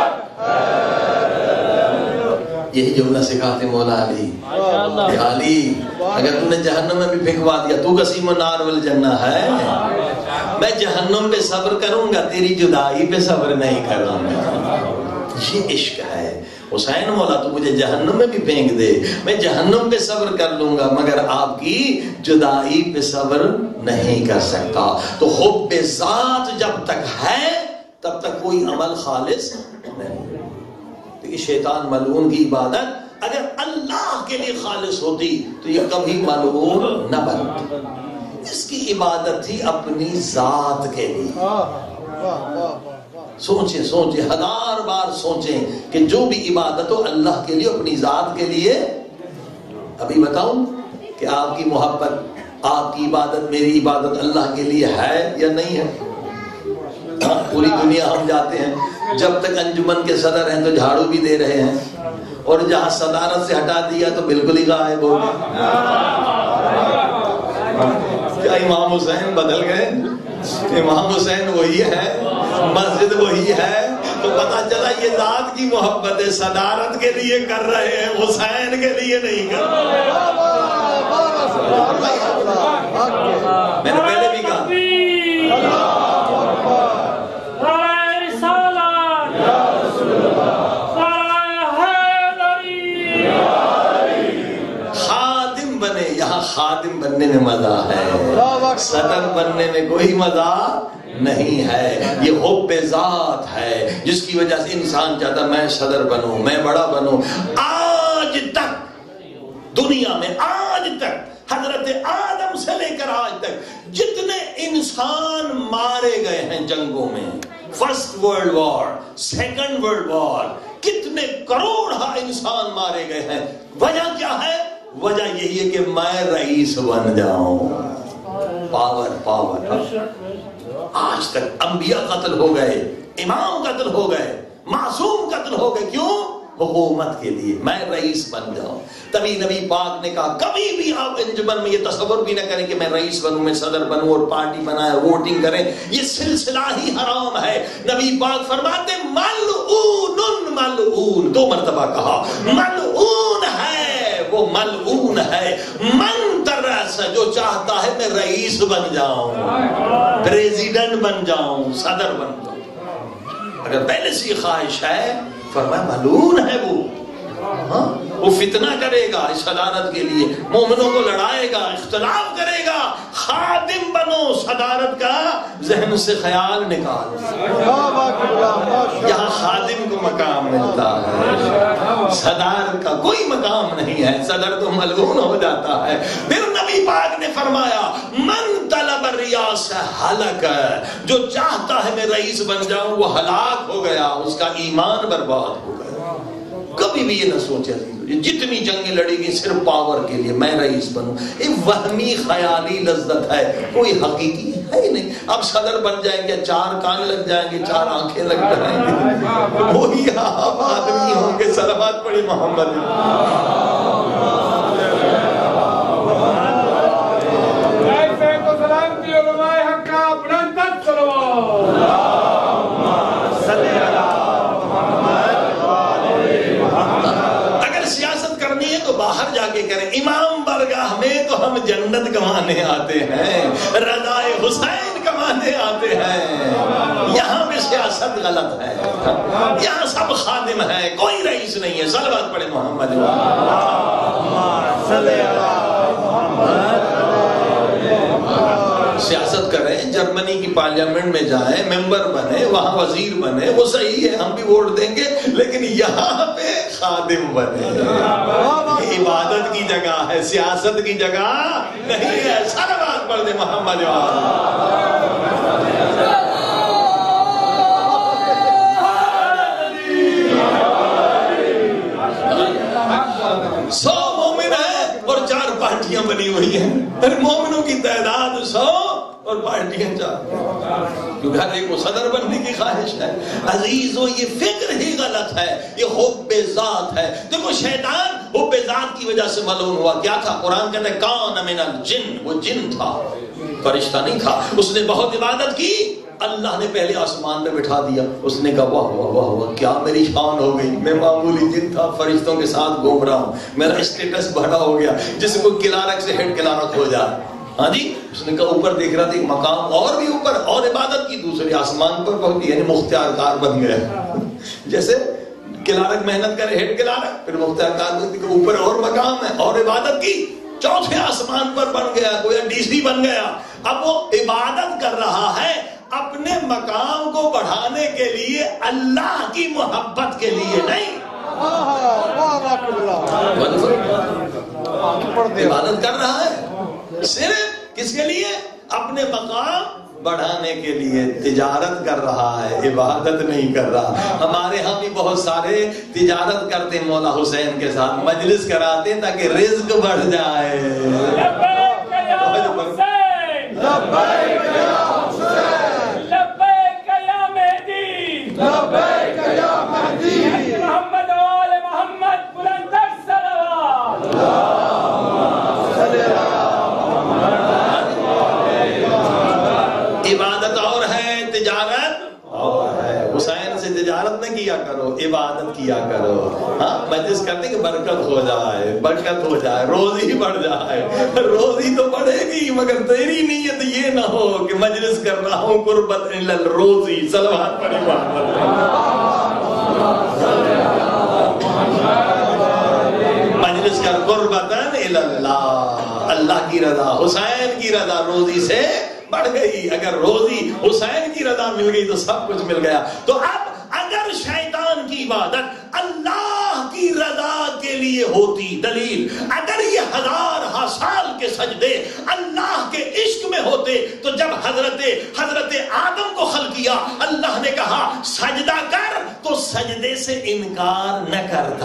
Speaker 1: یہی جملہ سکھاتے مولا علی. کہ علی اگر تم نے جہنم میں بھی پھینکوا دیا تو قسیم النار والجنہ ہے. میں جہنم پہ صبر کروں گا، تیری جدائی پہ صبر نہیں کروں گا. یہ عشق ہے. حسین مولا تو مجھے جہنم میں بھی پھینک دے، میں جہنم پہ صبر کر لوں گا، مگر آپ کی جدائی پہ صبر نہیں کر سکتا. تو حب ذات جب تک ہے تب تک کوئی عمل خالص نہیں. شیطان ملعون کی عبادت اگر اللہ کے لیے خالص ہوتی تو یہ کبھی ملعون نہ بنتی. اس کی عبادت تھی اپنی ذات کے لیے. سوچیں سوچیں ہزار بار سوچیں کہ جو بھی عبادت ہو اللہ کے لیے، اپنی ذات کے لیے. ابھی بتاؤں کہ آپ کی محبت، آپ کی عبادت، میری عبادت اللہ کے لیے ہے یا نہیں ہے؟ پوری دنیا ہم جاتے ہیں، جب تک انجمن کے صدر ہیں تو جھاڑو بھی دے رہے ہیں، اور جہاں صدارت سے ہٹا دیا تو بالکل ہی غائب ہو گئے. کیا امام حسین بدل گئے؟ امام حسین وہی ہے، مسجد وہی ہے. تو پتا چلا یہ ذات کی محبت ہے، صدارت کے لیے کر رہے ہیں، حسین کے لیے نہیں کر رہے. میں نے پہلے بھی کہا خادم بننے میں مزہ ہے، صدر بننے میں کوئی مزہ نہیں ہے. یہ حب ذات ہے جس کی وجہ سے انسان چاہتا میں صدر بنوں، میں بڑا بنوں. آج تک دنیا میں، آج تک حضرت آدم سے لے کر آج تک جتنے انسان مارے گئے ہیں جنگوں میں، first world war, second world war, کتنے کروڑ انسان مارے گئے ہیں. وجہ کیا ہے؟ وجہ یہی ہے کہ میں رئیس بن جاؤں. Power power. آج تک انبیاء قتل ہو گئے، امام قتل ہو گئے، معصوم قتل ہو گئے. کیوں؟ حکومت کے لیے، میں رئیس بن جاؤں. تبھی نبی پاک نے کہا کبھی بھی آپ انجمن میں یہ تصور بھی نہ کریں کہ میں رئیس بنوں، میں صدر بنوں اور پارٹی بنائے، ووٹنگ کریں. یہ سلسلہ ہی حرام ہے. نبی پاک فرماتے ملعون ملعون، دو مرتبہ کہا ملعون ہے وہ ملعون ہے. من ترس جو چاہتا ہے میں رئیس بن جاؤں, پریزیڈنٹ بن جاؤں, صدر بن جاؤں. اگر پہلے سے خواہش ہے فرمایا ملعون ہے وہ. ہاں وہ فتنہ کرے گا اس صدارت کے لیے, مومنوں کو لڑائے گا, اختلاف کرے گا. خادم بنو, صدارت کا ذہن سے خیال نکال. یہاں خادم کو مقام ملتا ہے, صدر کا کوئی مقام نہیں ہے. صدر تو ملعون ہو جاتا ہے. پھر نبی پاک نے فرمایا من طلب الریاس ہلک, جو چاہتا ہے میں رئیس بن جاؤں وہ ہلاک ہو گیا, اس کا ایمان برباد ہو گیا. کبھی بھی یہ نہ سوچے جتنی جنگیں لڑے گی صرف پاور کے لیے میں رئیس بنوں, یہ وہمی خیالی لذت ہے, کوئی حقیقی ہے ہی نہیں. اب صدر بن جائیں گے, چار کان لگ جائیں گے, چار آنکھیں لگ جائیں گے, وہی آپ آدمی ہوں گے. صلوات پڑھی محمد. باہر جا کے کریں. امام برگاہ میں تو ہم جنت کمانے آتے ہیں, رضائے حسین کمانے آتے ہیں. یہاں پہ سیاست غلط ہے, یہاں سب خادم ہیں, کوئی رئیس نہیں ہے. صلوات پڑھے محمد. سیاست کریں, جرمنی کی پارلیمنٹ میں جائیں, ممبر بنے, وہاں وزیر بنے, وہ صحیح ہے, ہم بھی ووٹ دیں گے, لیکن یہاں پہ خادم بنے. عبادت کی جگہ ہے, سیاست کی جگہ نہیں ہے. صلوات پڑھ دے محمد. سو مومن ہیں اور چار پارٹیاں بنی ہوئی ہیں. پھر مومنوں کی تعداد سو اور پارٹیاں چار, کیونکہ ہر ایک کو صدر بننے کی خواہش ہے. عزیزو یہ فکر ہی غلط ہے, یہ حب ذات ہے. دیکھو شیطان حب ذات کی وجہ سے ملعون ہوا. کیا تھا؟ قرآن کہتا ہے کان من الجن, وہ جن تھا, فرشتہ نہیں تھا. اس نے بہت عبادت کی, اللہ نے پہلے آسمان پہ بٹھا دیا. اس نے کہا واہ واہ واہ واہ کیا میری شان ہو گئی, میں معمولی جن تھا, فرشتوں کے ساتھ گھوم رہا ہوں, میرا اسٹیٹس بڑا ہو گیا. جس کو کلارک سے ہیڈ کلارک ہو جائے. ہاں جی, اس نے کہا اوپر دیکھ رہا تھا ایک مقام اور بھی اوپر, اور عبادت کی, دوسرے آسمان پر پہنچی, یعنی مختار کار بن گیا. جیسے کلارک محنت کرے ہیڈ کلارک, پھر مختار کار بن گیا, اوپر اور مقام ہے, اور عبادت کی, چوتھے آسمان پر بن گیا, کوئی ڈی سی بن گیا. اب وہ عبادت کر رہا ہے اپنے مقام کو بڑھانے کے لیے, اللہ کی محبت کے لیے نہیں. عبادت کر رہا ہے صرف کس کے لیے؟ اپنے مقام بڑھانے کے لیے. تجارت کر رہا ہے, عبادت نہیں کر رہا. ہمارے ہاں بھی بہت سارے تجارت کرتے ہیں مولا حسین کے ساتھ, مجلس کراتے ہیں تاکہ رزق بڑھ جائے. عبادت اور ہے, تجارت اور ہے. حسین سے تجارت نہ کیا کرو, عبادت کیا کرو. ہاں مجلس کرتے کہ برکت ہو جائے, برکت ہو جائے, روزی بڑھ جائے. روزی تو بڑھے گی مگر تیری نیت یہ نہ ہو کہ مجلس کر رہا ہوں قربت الی الروزی. صلوات پڑھی محمد. مجلس کر قربت الی اللہ, اللہ کی رضا, حسین کی رضا روزی سے بڑھ گئی. اگر روزی حسین کی رضا مل گئی تو سب کچھ مل گیا. تو اب اگر شیطان کی عبادت اللہ کی رضا کے لیے ہوتی, دلیل اگر یہ ہزار ہا سال کے سجدے اللہ کے عشق میں ہوتے, تو جب حضرت حضرت آدم کو خلق کیا, اللہ نے کہا سجدہ کر, تو سجدے سے انکار نہ کرتا.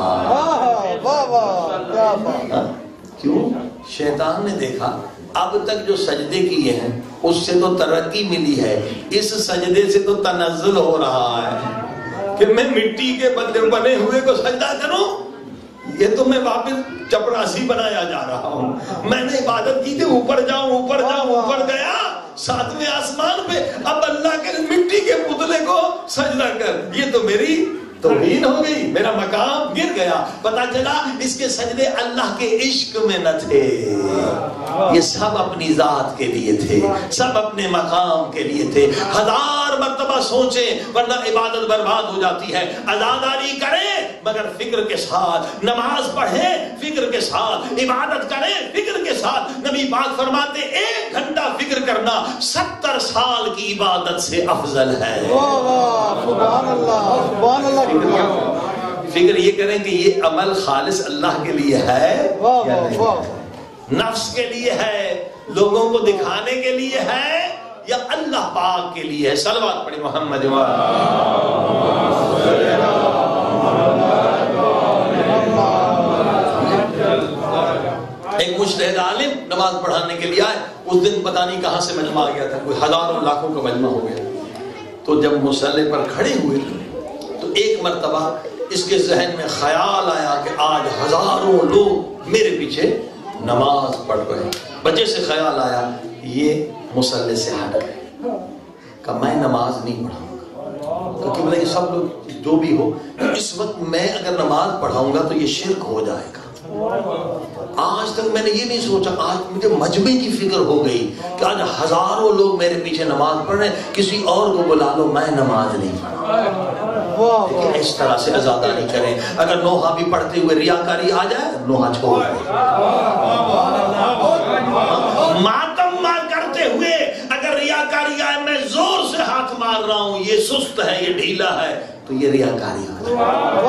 Speaker 1: کیوں؟ شیطان نے دیکھا اب تک جو سجدے کیے ہیں اس سے تو ترقی ملی ہے, اس سجدے سے تو تنزل ہو رہا ہے کہ میں مٹی کے بدلے بنے ہوئے کو سجدہ کروں, یہ تو میں واپس چپراسی بنایا جا رہا ہوں. میں نے عبادت کی تھی اوپر جاؤں اوپر جاؤں اوپر گیا ساتویں آسمان پہ, اب اللہ کے مٹی کے پتلے کو سجدہ کر, یہ تو میری توہین ہو گئی، میرا مقام گر گیا. پتا چلا اس کے سجدے اللہ کے عشق میں نہ تھے، یہ سب اپنی ذات کے لیے تھے، سب اپنے مقام کے لیے تھے. ہزار مرتبہ سوچیں ورنہ عبادت برباد ہو جاتی ہے. عزاداری کریں مگر فکر کے ساتھ، نماز پڑھیں فکر کے ساتھ، عبادت کریں فکر کے ساتھ. نبی پاک فرماتے ایک گھنٹہ فکر کرنا ستر سال کی عبادت سے افضل ہے.
Speaker 3: سبحان اللہ، سبحان اللہ.
Speaker 1: فکر یہ کریں کہ یہ عمل خالص اللہ کے لیے ہے یا نہیں، نفس کے لیے ہے، لوگوں کو دکھانے کے لیے ہے یا اللہ پاک کے لیے ہے. صلوات پڑھیں محمد. ایک مجتہد عالم نماز پڑھانے کے لیے آئے. اس دن پتہ نہیں کہاں سے مجمع آ گیا تھا، کوئی ہزاروں لاکھوں کا مجمع ہو گیا. تو جب مصلی پر کھڑے ہوئے تو ایک مرتبہ اس کے ذہن میں خیال آیا کہ آج ہزاروں لوگ میرے پیچھے نماز پڑھ رہے ہیں. بچے سے خیال آیا یہ مصلی سے ہٹ گئے، کہ میں نماز نہیں پڑھاؤں گا. تو کہ بولے سب لوگ جو بھی ہو، اس وقت میں اگر نماز پڑھاؤں گا تو یہ شرک ہو جائے گا. آج تک میں نے یہ نہیں سوچا، آج مجھے مجمع کی فکر ہو گئی کہ آج ہزاروں لوگ میرے پیچھے نماز پڑھ رہے ہیں، کسی اور کو بلا لو میں نماز نہیں پڑھا. اس طرح سے عزاداری کریں. اگر نوحہ بھی پڑھتے ہوئے ریاکاری آ جائے نوحہ چھوڑ دیں. ماتم کرتے ہوئے اگر ریاکاری آئے میں زور سے ہاتھ مار رہا ہوں یہ سست ہے یہ ڈھیلا ہے تو یہ ریاکاری آ جائے.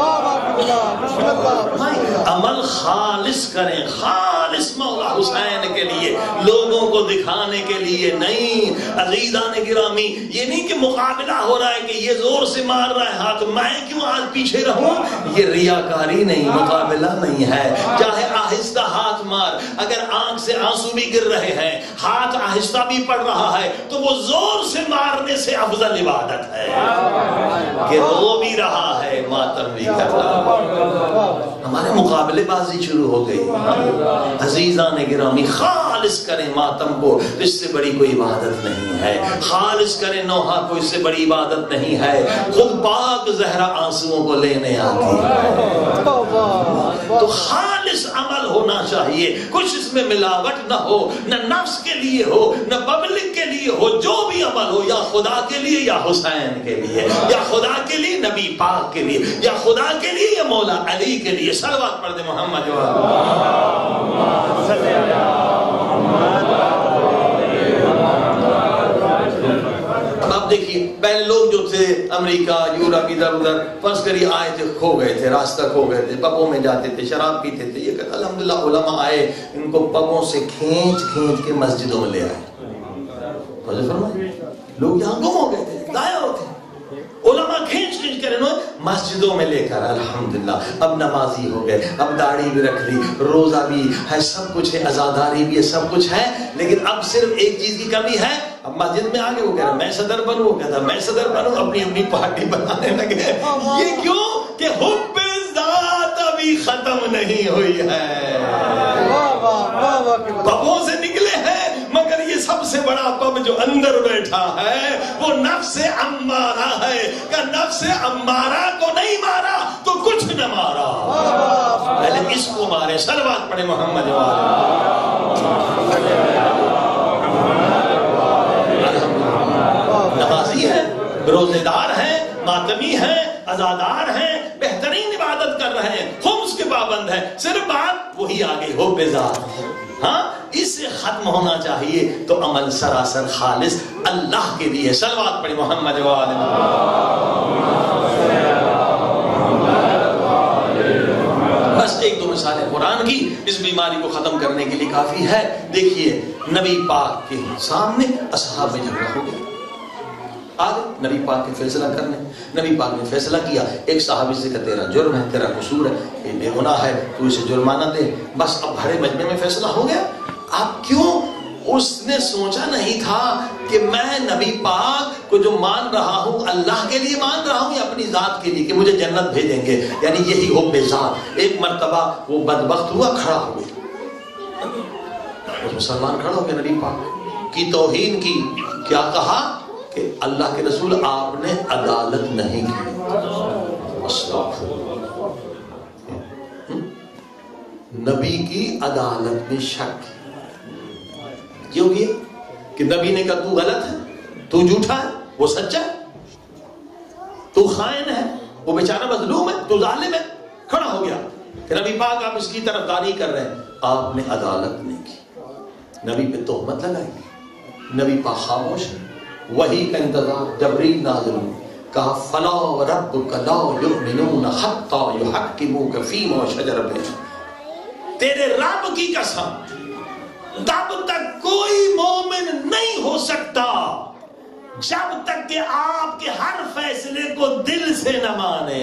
Speaker 1: عمل خالص کریں، خالص مولا حسین کے لیے، لوگوں کو دکھانے کے لیے نہیں. عزیزان گرامی یہ نہیں کہ مقابلہ ہو رہا ہے کہ یہ زور سے مار رہا ہے ہاتھ میں کیوں آج پیچھے رہوں، یہ ریاکاری نہیں، مقابلہ نہیں ہے. چاہے آہستہ ہاتھ مار، اگر آنکھ سے آنسو بھی گر رہے ہیں، ہاتھ آہستہ بھی پڑ رہا ہے تو وہ زور سے مارنے سے افضل عبادت ہے کہ رو بھی رہا ہے ماتم بھی کر رہا ہے. ہمارے مقابلے بازی شروع ہو گئی. عزیزان گرامی خالص کریں ماتم کو، اس سے بڑی کوئی عبادت نہیں ہے. خالص کریں نوحہ کو، اس سے بڑی عبادت نہیں ہے. خود پاک زہرا آنسوؤں کو لینے آتی ہے. تو خالص عمل ہونا چاہیے، کچھ اس میں ملاوٹ نہ ہو، نہ نفس کے لیے ہو نہ پبلک کے لیے ہو. جو بھی عمل ہو یا خدا کے لیے یا حسین کے لیے یا خدا کے لیے نبی پاک کے لیے یا خدا کے لیے یا مولا علی کے لیے. صلوات پڑھ دے محمد. اب آپ دیکھیے پہلے لوگ جو تھے امریکہ یورپ ادھر ادھر فرض کریے آئے تھے، کھو گئے تھے، راستہ کھو گئے تھے، پبوں میں جاتے تھے، شراب پیتے تھے. یہ کہتا الحمدللہ علماء آئے ان کو پبوں سے کھینچ کھینچ کے مسجدوں میں لے آئے. لوگ یہاں گم ہو گئے تھے، ضائع ہوتے، علماء کھینچ کھینچ کر انہوں مسجدوں میں لے کر الحمدللہ اب نمازی ہو گئے، اب داڑھی بھی رکھ لی، روزہ بھی ہے، سب کچھ ہے، عزاداری بھی ہے، سب کچھ ہے. لیکن اب صرف ایک چیز کی کمی ہے، اب مسجد میں آگے وہ کہہ رہا میں صدر بنوں، وہ کہتا میں صدر بنوں، اپنی اپنی پارٹی بنانے لگے. یہ کیوں کہ حب ذات ابھی ختم نہیں ہوئی ہے. پبوں سے نکلے ہیں مگر یہ سب سے بڑا پب جو اندر بیٹھا ہے وہ نفس امارہ ہے. کہ نفس امارہ کو نہیں مارا تو کچھ نہ مارا، پہلے اس کو مارے. صلوات پڑھے محمد. نمازی ہے، روزے دار ہیں، ماتمی ہیں، عزادار ہیں، بہترین عبادت کر رہے ہیں، خمس کے پابند ہیں، صرف بات وہی آگے ہو بے ذات. ہاں اس سے ختم ہونا چاہیے تو عمل سراسر خالص اللہ کے لیے. صلوات پڑھی محمد. بس ایک دو مثالیں قرآن کی اس بیماری کو ختم کرنے کے لیے کافی ہے. دیکھیے نبی پاک کے سامنے اصحاب میں جھگڑا ہو گیا، آگے نبی پاک کے فیصلہ کرنے. نبی پاک نے فیصلہ کیا، ایک صحابی سے کہ تیرا جرم ہے، تیرا قصور ہے، یہ بے گناہ ہے، تو اسے جرمانہ دے. بس اب بڑے مجمع میں فیصلہ ہو گیا. اب کیوں اس نے سوچا نہیں تھا کہ میں نبی پاک کو جو مان رہا ہوں اللہ کے لیے مان رہا ہوں یا اپنی ذات کے لیے کہ مجھے جنت بھیجیں گے، یعنی یہی ہو بے ذات. ایک مرتبہ وہ بدبخت ہوا، کھڑا ہو گیا، مسلمان کھڑا ہو گیا، نبی پاک کی توہین کی. کیا کہا کہ اللہ کے رسول آپ نے عدالت نہیں کی. نبی کی عدالت میں شک کیوں کیا کہ نبی نے کہا تو غلط ہے، تو جھوٹا ہے، وہ سچا ہے، تو خائن ہے، وہ بیچارہ مظلوم ہے، تو ظالم ہے، کھڑا ہو گیا کہ نبی پاک آپ اس کی طرفداری کر رہے ہیں. آپ نے عدالت نہیں کی، نبی پہ تہمت لگائی، نبی پاک خاموش ہے. وحی کا انتظار، جبریل نازل ہوئی، کہا فلا وربک لا یؤمنون حتی یحکموک فیما شجر بینہم. تیرے رب کی قسم تب تک کوئی مومن نہیں ہو سکتا جب تک کہ آپ کے ہر فیصلے کو دل سے نہ مانے.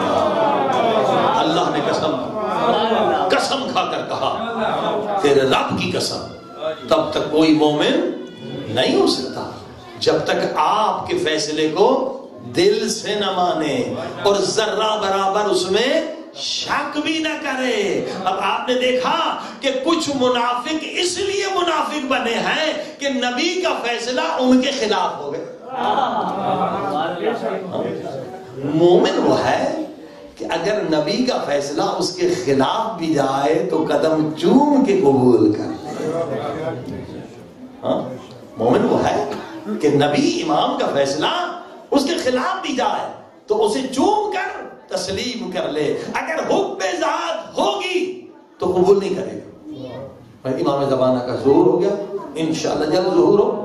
Speaker 1: اللہ نے قسم قسم کھا کر کہا تیرے رب کی قسم تب تک کوئی مومن نہیں ہو سکتا جب تک آپ کے فیصلے کو دل سے نہ مانے اور ذرہ برابر اس میں شک بھی نہ کرے. اب آپ نے دیکھا کہ کچھ منافق اس لیے منافق بنے ہیں کہ نبی کا فیصلہ ان کے خلاف ہو گئے. مومن وہ ہے کہ اگر نبی کا فیصلہ اس کے خلاف بھی جائے تو قدم چوم کے قبول کر. مومن وہ ہے کہ نبی امام کا فیصلہ اس کے خلاف بھی جائے تو اسے چوم کر تسلیم کر لے. اگر حب ذات ہوگی تو قبول نہیں کرے گا. امام زمانہ کا ظہور ہو گیا، انشاءاللہ جلد ظہور ہو.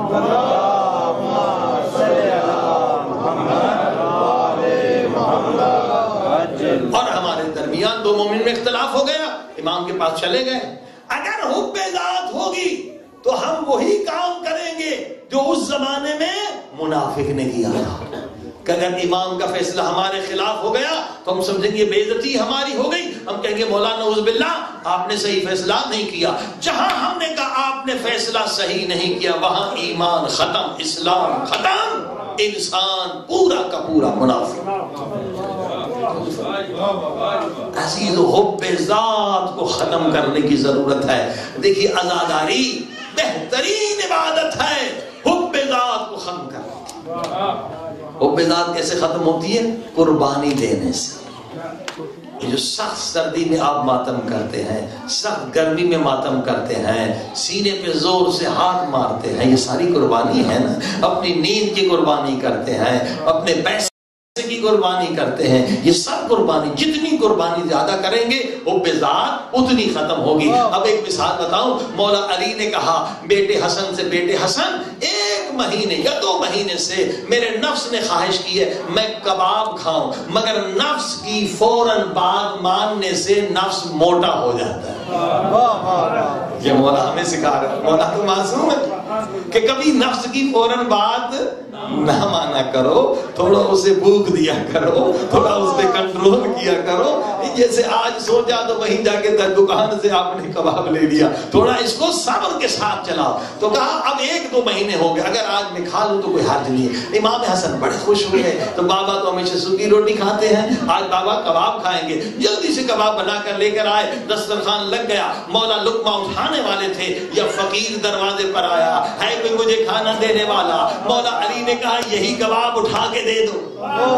Speaker 1: اور ہمارے درمیان دو مومن میں اختلاف ہو گیا، امام کے پاس چلے گئے. اگر حب ذات ہوگی تو ہم وہی کام کریں گے جو اس زمانے میں منافق نے کیا تھا. کہ اگر امام کا فیصلہ ہمارے خلاف ہو گیا تو ہم سمجھیں گے بے عزتی ہماری ہو گئی، ہم کہیں گے مولانا نعوذ باللہ آپ نے صحیح فیصلہ نہیں کیا. جہاں ہم نے کہا آپ نے فیصلہ صحیح نہیں کیا وہاں ایمان ختم، اسلام ختم، انسان پورا کا پورا منافق. عزیز و حب ذات کو ختم کرنے کی ضرورت ہے. دیکھیے عزاداری بہترین عبادت ہے حب ذات کو ختم کرنا. حب ذات کیسے ختم ہوتی ہے؟ قربانی دینے سے. جو سخت سردی میں آپ ماتم کرتے ہیں، سخت گرمی میں ماتم کرتے ہیں، سینے پہ زور سے ہاتھ مارتے ہیں، یہ ساری قربانی ہے نا. اپنی نیند کی قربانی کرتے ہیں، اپنے پیسے کی قربانی کرتے ہیں، یہ سب قربانی. جتنی قربانی زیادہ کریں گے حب ذات اتنی ختم ہوگی. اب ایک مثال بتاؤں، مولا علی نے کہا بیٹے حسن سے، بیٹے حسن ایک مہینے یا دو مہینے سے میرے نفس نے خواہش کی ہے میں کباب کھاؤں، مگر نفس کی فوراً بات ماننے سے نفس موٹا ہو جاتا ہے. یہ مولا ہمیں سکھا رہا ہے. مولا تو معصوم ہے کہ کبھی نفس کی فوراً بات نہ مانا کرو، تھوڑا اسے بھوک دیا کرو، تھوڑا اس پہ کنٹرول کیا کرو. جیسے آج سوچا تو وہیں جا کے دکان سے آپ نے کباب لے لیا، تھوڑا اس کو صبر کے ساتھ چلاؤ. تو کہا اب ایک دو مہینے ہو گئے، اگر آج میں کھا لوں تو کوئی حرج نہیں ہے. امام حسن بڑے خوش ہوئے تو بابا تو ہمیشہ سوکھی روٹی کھاتے ہیں، آج بابا کباب کھائیں گے. جلدی سے کباب بنا کر لے کر آئے، دسترخوان لگ گیا. مولا لقمہ اٹھانے والے تھے یا فقیر دروازے پر آیا، ہے کوئی مجھے کھانا دینے والا؟ مولا علی نے کہا یہی کباب اٹھا کے دے دو.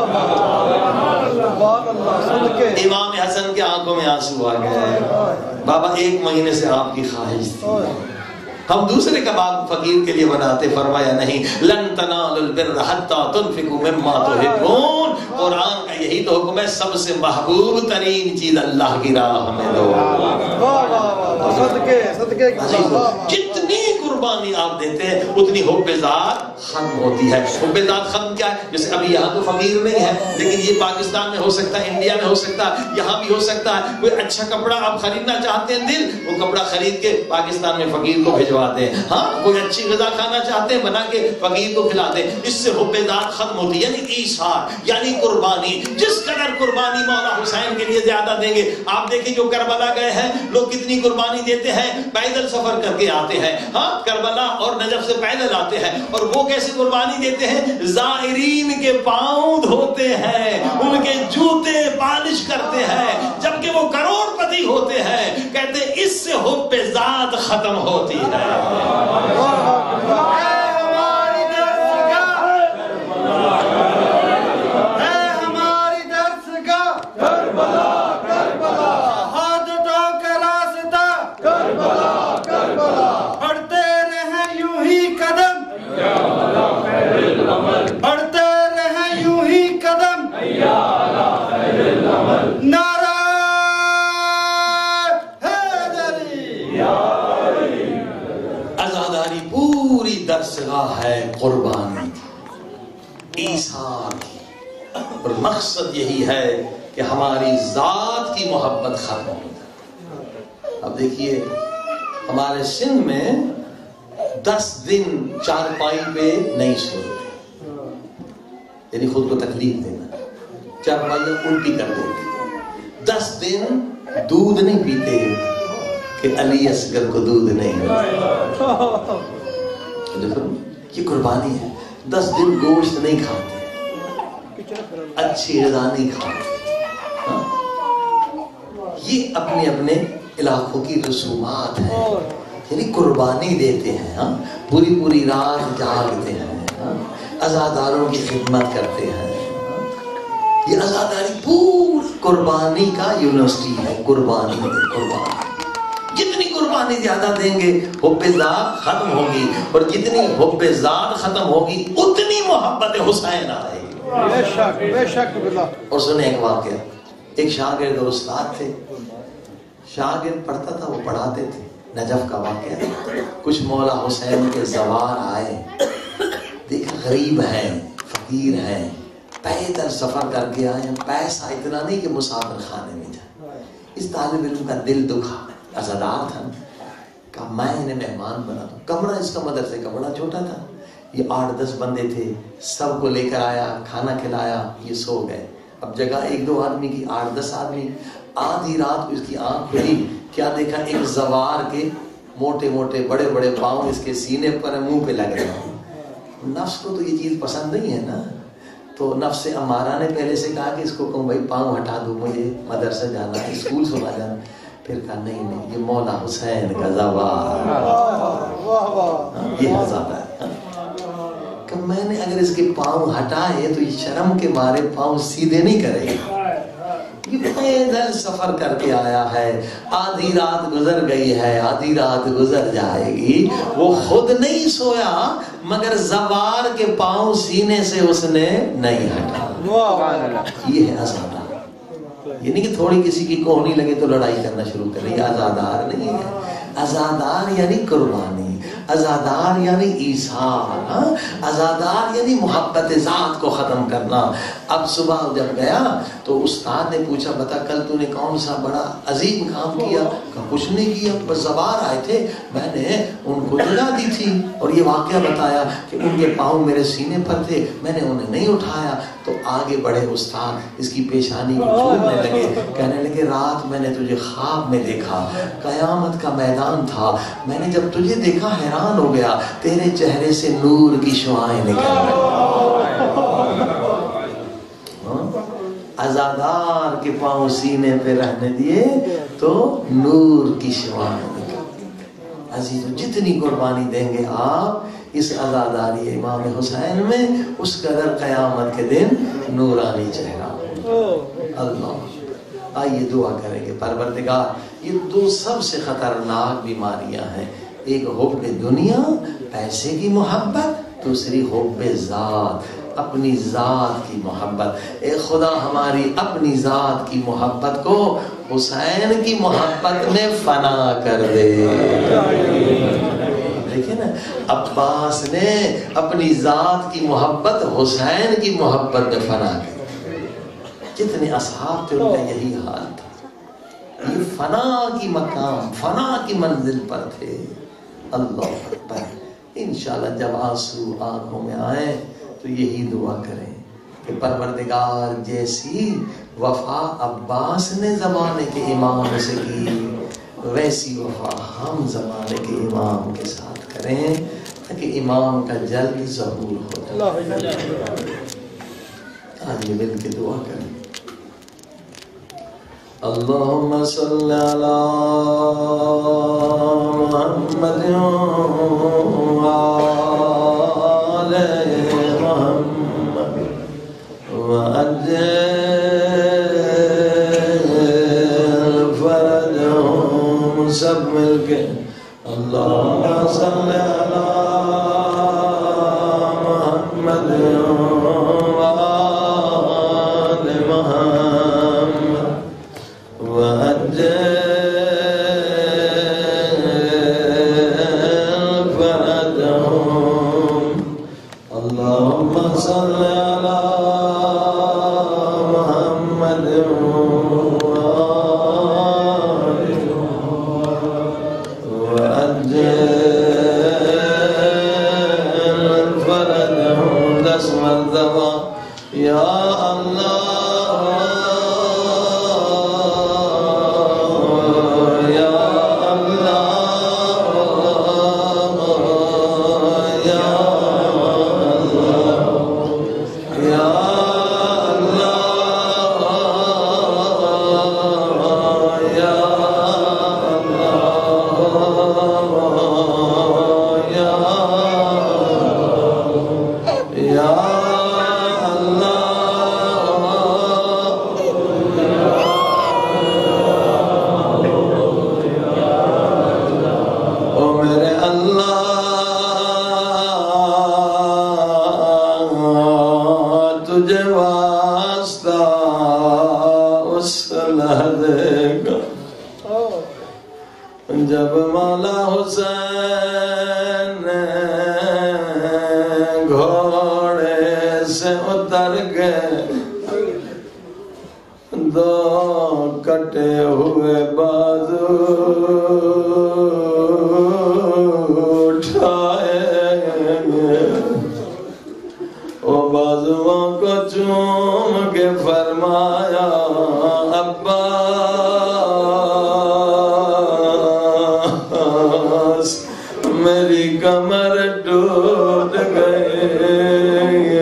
Speaker 1: امام حسن کے آنکھوں میں آنسو آ گئے. بابا ایک مہینے سے آپ کی خواہش تھی، ہم دوسرے کباب فقیر کے لیے بناتے. فرمایا نہیں، لن تنالوا البر حتى تنفقوا مما تحبون. قرآن کا یہی تو حکم ہے، سب سے محبوب ترین چیز اللہ کی راہ میں دو. جتنی قربانی آپ دیتے ہیں اتنی حب ذات ختم ہوتی ہے. حب ذات ختم کیا ہے؟ جیسے ابھی یہاں تو فقیر نہیں ہے، لیکن یہ پاکستان میں ہو سکتا ہے، انڈیا میں ہو سکتا ہے، یہاں بھی ہو سکتا ہے. کوئی اچھا کپڑا آپ خریدنا چاہتے ہیں، دل وہ کپڑا خرید کے پاکستان میں فقیر کو بھیجوا دیں. ہاں کوئی اچھی غذا کھانا چاہتے ہیں، بنا کے فقیر کو کھلا دیں. اس سے حب ذات ختم ہوتی ہے. یعنی ایثار یعنی قربانی. جس قدر قربانی مولا حسین کے لیے زیادہ دیں گے. آپ دیکھیں جو کربلا گئے ہیں لوگ کتنی قربانی دیتے ہیں، پیدل سفر کر کے آتے ہیں. ہاں کربلا اور نجف سے پیدل آتے ہیں، اور وہ کیسے قربانی دیتے ہیں؟ زائرین کے پاؤں دھوتے ہیں، ان کے جوتے پالش کرتے ہیں، جبکہ وہ کروڑ پتی ہوتے ہیں. کہتے ہیں اس سے حب ذات ختم ہوتی ہے.
Speaker 3: نعرہ حیدری،
Speaker 1: عزاداری پوری درسگاہ ہے قربانی ایثار کی، اور مقصد یہی ہے کہ ہماری ذات کی محبت ختم ہو جائے۔ اب دیکھیے ہمارے سندھ میں دس دن چارپائی پہ نہیں سوتے، یعنی خود کو تکلیف دینا، چارپائی الٹی کر دیتے، دس دن دودھ نہیں پیتے کہ علی اصغر کو دودھ نہیں ملتا۔ دیکھو یہ قربانی ہے، دس دن گوشت نہیں کھاتے، اچھی غذا نہیں کھاتے، یہ اپنے اپنے علاقوں کی رسومات ہیں، یعنی قربانی دیتے ہیں، ہاں پوری پوری رات جاگتے ہیں، ہاں عزاداروں کی خدمت کرتے ہیں، یہ عزاداری پوری قربانی کا یونیورسٹی ہے، قربانی قربانی جتنی قربانی زیادہ دیں گے حب ذات ختم ہوگی، اور جتنی حب ذات ختم ہوگی اتنی محبت حسین آئے گی۔
Speaker 3: بے شک بے شک باللہ۔
Speaker 1: اور سنیں ایک واقعہ، ایک شاگرد اور استاد تھے، شاگرد پڑھتا تھا وہ پڑھاتے تھے، نجف کا واقعہ، کچھ مولا حسین کے زوار آئے، دیکھا غریب ہیں فقیر ہیں، پیدل سفر کر کے آئے، پیسہ اتنا نہیں کہ مسافر خانے میں جائے۔ اس طالب علم کا دل دکھا، عزادار تھا، کہا میں انہیں مہمان بنا دوں۔ کمرہ اس کا مدرسے کا بڑا چھوٹا تھا، یہ آٹھ دس بندے تھے، سب کو لے کر آیا، کھانا کھلایا، یہ سو گئے۔ اب جگہ ایک دو آدمی کی، آٹھ دس آدمی، آدھی رات اس کی آنکھ کھلی، کیا دیکھا ایک زوار کے موٹے موٹے بڑے بڑے پاؤں اس کے سینے پر منہ پہ لگ رہے ہیں۔ نفس کو تو یہ چیز پسند نہیں ہے نا، تو نفس امارہ نے پہلے سے کہا کہ اس کو کہوں بھائی پاؤں ہٹا دو، مجھے مدرسہ جانا ہے، اسکول سنا جانا۔ پھر کہا نہیں نہیں یہ مولا حسین کا زوار، یہ زیادہ ہے کہ میں نے اگر اس کے پاؤں ہٹائے تو یہ شرم کے مارے پاؤں سیدھے نہیں کرے گا، یہ پیدل سفر کر کے آیا ہے، آدھی رات گزر گئی ہے، آدھی رات گزر جائے گی، وہ خود نہیں سویا مگر زوار کے پاؤں سینے سے اس نے نہیں ہٹا۔ یہ ہے عزادار، یعنی کہ تھوڑی کسی کی کوہنی لگے تو لڑائی کرنا شروع کرے، یہ عزادار نہیں ہے۔ عزادار یعنی قربانی، عزادار یعنی ایثار، عزادار یعنی محبت ذات کو ختم کرنا۔ اب صبح جب گیا تو استاد نے پوچھا بتا کل تو نے کون سا بڑا عظیم کام کیا؟ کہا کچھ نہیں کیا، بس زوار آئے تھے، میں نے ان کو جگہ دی تھی، اور یہ واقعہ بتایا کہ ان کے پاؤں میرے سینے پر تھے، میں نے انہیں نہیں اٹھایا۔ تو آگے بڑھے استاد، اس کی پیشانی کو چھوڑنے لگے، کہنے لگے رات میں نے تجھے خواب میں دیکھا، قیامت کا میدان تھا، میں نے جب تجھے دیکھا حیران ہو گیا، تیرے چہرے سے نور کی شعاعیں نکل رہی۔ عزادار کے پاؤں سینے پہ رہنے دیے تو نور کی شعاعیں نکل۔ عزیزو جتنی قربانی دیں گے آپ اس عزاداری امام حسین میں، اس قدر قیامت کے دن نورانی چہرہ۔ اللہ، آئیے دعا کریں گے، پروردگار یہ دو سب سے خطرناک بیماریاں ہیں، ایک حب دنیا پیسے کی محبت، دوسری حب ذات اپنی ذات کی محبت۔ اے خدا ہماری اپنی ذات کی محبت کو حسین کی محبت میں فنا کر دے۔ دیکھیں نا عباس نے اپنی ذات کی محبت حسین کی محبت میں فنا کر، کتنے اصحاب تھے ان کا یہی حال تھا، یہ فنا کی مقام، فنا کی منزل پر تھے۔ اللہ اکبر۔ انشاءاللہ جب آنسو آنکھوں میں آئے تو یہی دعا کریں کہ پروردگار جیسی وفا عباس نے زمانے کے امام سے کی، ویسی وفا ہم زمانے کے امام کے ساتھ کریں تاکہ امام کا جلد ظہور ہو جائے۔ آج مل کے دعا کریں۔ اللہم صلی علی محمد وعجل فرجهم، سب مل کے اللہم صلی علی محمد وآل محمد دے گا جب مولا حسین گھوڑے سے اتر گئے دو کٹے ہوئے بازو اٹھائے وہ بازوؤں کو چوم کے فرمایا عباس میری کمر ٹوٹ گئی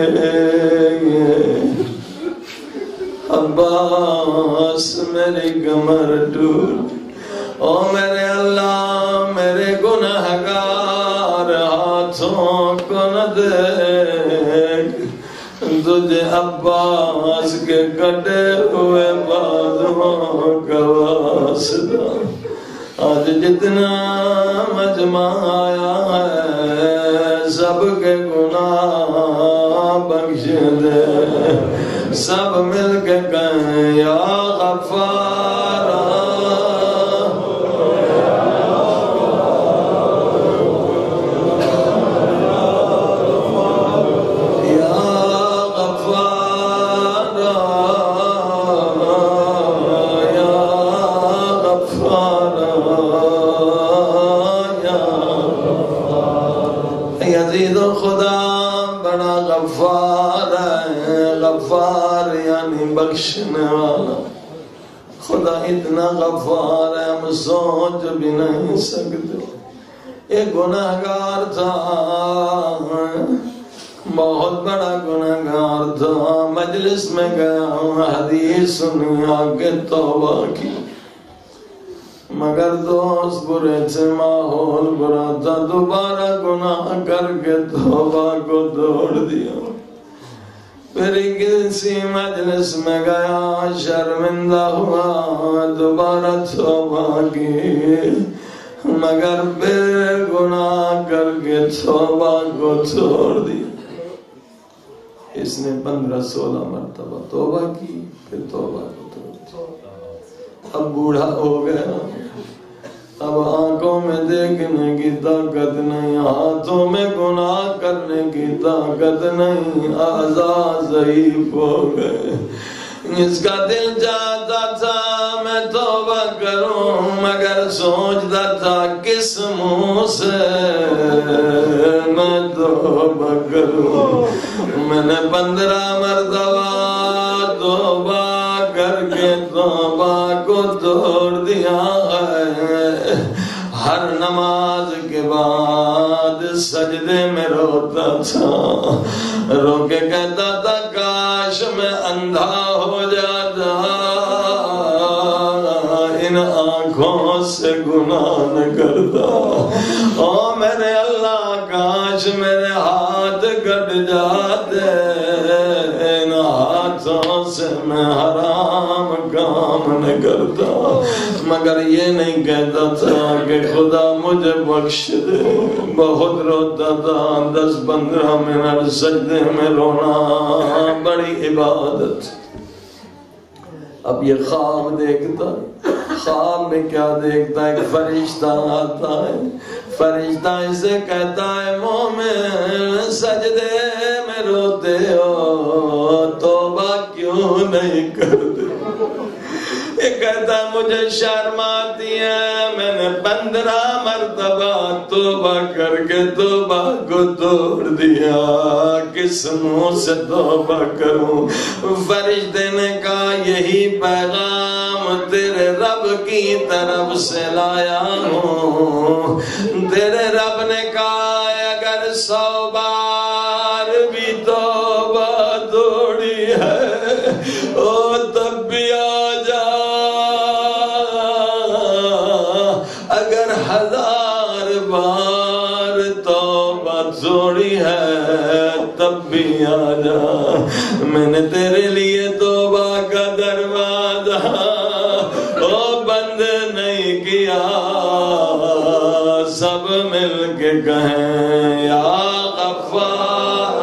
Speaker 1: عباس میری کمر ٹوٹ او میرے اللہ میرے گنہگار ہاتھوں کو نہ دیکھ تجھے عباس کے کٹے ہوئے بازوؤں کا واسطہ آج جتنا مجمع آیا ہے سب کے گناہ بخش دے سب مل کے کہیں یا غفار غفار یعنی بخشنے والا خدا اتنا غفار ہے ہم سوچ بھی نہیں سکتے ایک گناہگار تھا بہت بڑا گناہگار تھا مجلس میں گیا حدیث سنی آگے توبہ کی مگر دوست برے تھے ماحول برا تھا دوبارہ گناہ کر کے توبہ کو توڑ دیا پھر کسی مجلس میں گیا شرمندہ ہوا دوبارہ توبہ کی مگر پھر گناہ کر کے توبہ کو چھوڑ دیا اس نے پندرہ سولہ مرتبہ توبہ کی پھر توبہ کو توڑ دیا اب بوڑھا ہو گیا اب آنکھوں میں دیکھنے کی طاقت نہیں ہاتھوں میں گناہ کرنے کی طاقت نہیں اعضاء ضعیف ہو گئے اس کا دل چاہتا تھا میں توبہ کروں مگر سوچتا تھا کس منہ سے میں توبہ کروں میں نے پندرہ مرتبہ توبہ کر کے توبہ کو توڑ دیا ہے ہر نماز کے بعد سجدے میں روتا تھا رو کے کہتا تھا کاش میں اندھا ہو جاتا ان آنکھوں سے گناہ نہ کرتا او میرے اللہ کاش میرے ہاتھ کٹ جاتے ان ہاتھوں سے میں حرام کام نہ کرتا مگر یہ نہیں کہتا تھا کہ خدا مجھے بخش دے بہت روتا تھا دس پندرہ منٹ سجدے میں رونا بڑی عبادت اب یہ خواب دیکھتا خواب میں کیا دیکھتا ہے فرشتہ آتا ہے فرشتہ اسے کہتا ہے مومن سجدے میں روتے ہو توبہ کیوں نہیں کرتے یہ کہتا ہے مجھے شرم آتی ہے میں نے پندرہ مرتبہ توبہ کر کے توبہ کو توڑ دیا کس منہ سے توبہ کروں فرشتے نے کہا یہی پیغام تیرے رب کی طرف سے لایا ہوں تیرے رب نے کہا اگر سو بار بھی توبہ توڑی ہے او تب بھی آ جا اگر ہزار بار توبہ توڑی ہے تب بھی آ جا میں نے تیرے لیے توبہ کا دروازہ او بند نہیں کیا سب مل کے کہیں یا غفار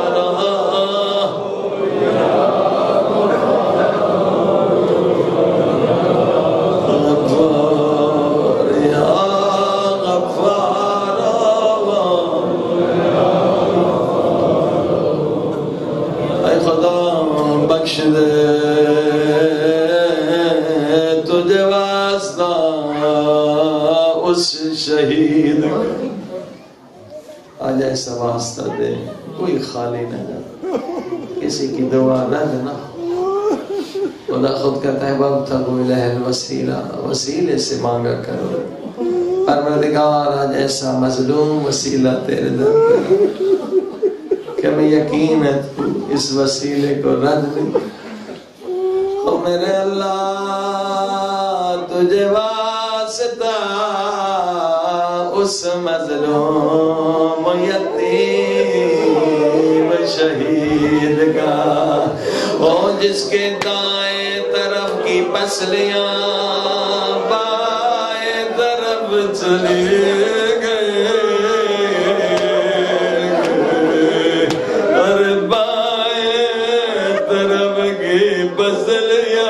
Speaker 1: واسطہ اس شہید آج ایسا واسطہ دے کوئی خالی نہ جا کسی کی دعا رد نہ خدا خود کہتا ہے وابتغوا الیہ الوسیلہ وسیلے سے مانگا کرو پروردگار آج ایسا مظلوم وسیلہ تیرے در پہ کہ میں یقین ہے تو اس وسیلے کو رد نہیں او میرے اللہ تجھے واسطہ اس مظلوم یتیم شہید کا او جس کے دائیں طرف کی پسلیاں بائیں طرف چلی گئے اور بائیں طرف کی پسلیاں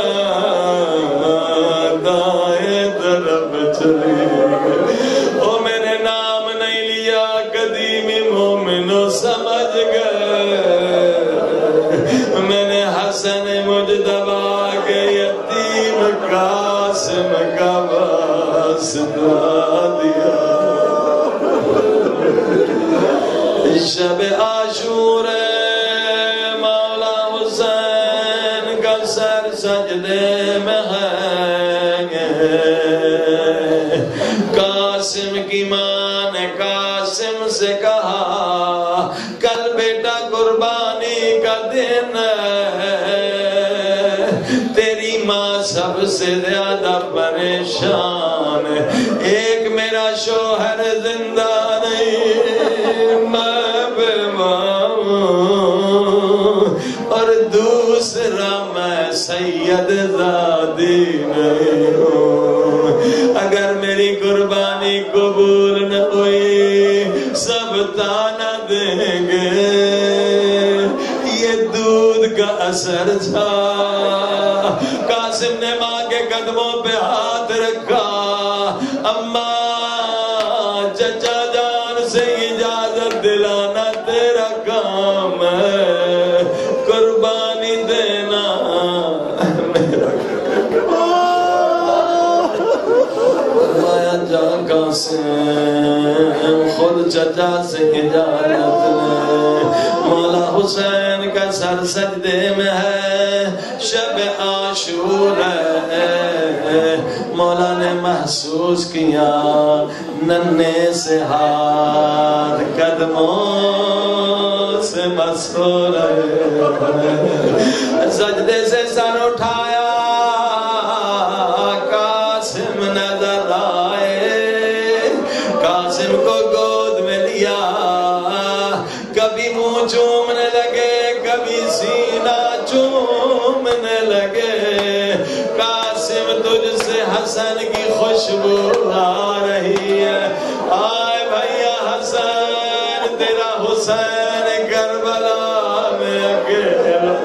Speaker 1: دائیں طرف چلی گئے او میرے نام نہیں لیا قدیمی مومنوں سمجھ گئے میں نے حسن مجتبیٰ کے یتیم قاسم کا واسطہ دیا شب عاشور مولا حسین کا سر سجدے میں ہے قاسم کی ماں نے قاسم سے کہا کل بیٹا قربانی کا دن ہے تیری ماں سب سے زیادہ پریشان ہے ایک میرا شوہر زندہ نہیں میں بیمار ہوں اور دوسرا میں سید زادی نہیں ہوں اگر میری قربانی قبول نہ ہوئی سب تانا دیں گے یہ دودھ کا اثر تھا قاسم نے ماں کے قدموں پہ ہاتھ رکھا اماں چچا جان سے اجازت دلانا تیرا کام ہے قربانی دینا میرا فرمایا جا قاسم خود چچا سے اجازت لے مولا حسین کا سر سجدے میں ہے شب عاشور ہے مولا نے محسوس کیا ننھے سے ہاتھ قدموں سے مسحور ہے سجدے سے سر اٹھایا قاسم نظر آئے قاسم کو گود میں لیا کبھی منہ چومنے لگے کبھی سینہ چومنے لگے قاسم تجھ سے حسن کی خوشبو آ رہی ہے آئے بھیا حسن تیرا حسین کربلا میں اکیلا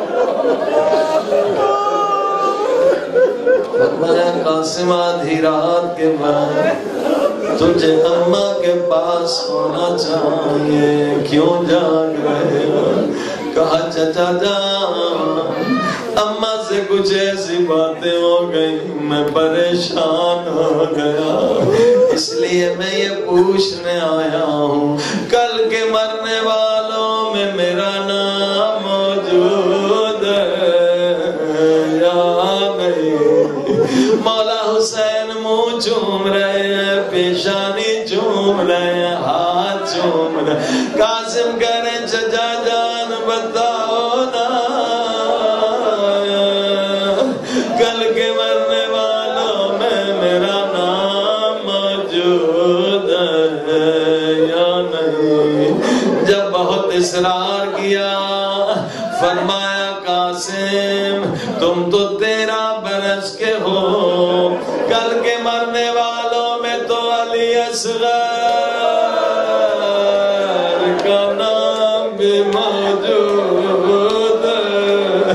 Speaker 1: فرمایا قاسم آدھی رات کے بعد تجھے اماں کے پاس ہونا چاہیے کیوں جاگ رہے ہو کہا چچا جان اماں سے کچھ ایسی باتیں ہو گئی میں پریشان ہو گیا اس لیے میں یہ پوچھنے آیا ہوں کل کے مرنے والوں میں میرا نام موجود ہے یا نہیں مولا حسین منہ چوم رہے ہیں پیشانی چوم رہے ہیں ہاتھ چوم رہے ہیں قاسم کہہ رہے ہیں چچا جان بتاؤ نا کل کے مرنے والوں میں میرا نام موجود ہے یا نہیں جب بہت اصرار کیا فرمایا قاسم تم تو تیرہ برس کے ہو کل کے مرنے والوں میں تو علی اصغر کا نام بھی موجود ہے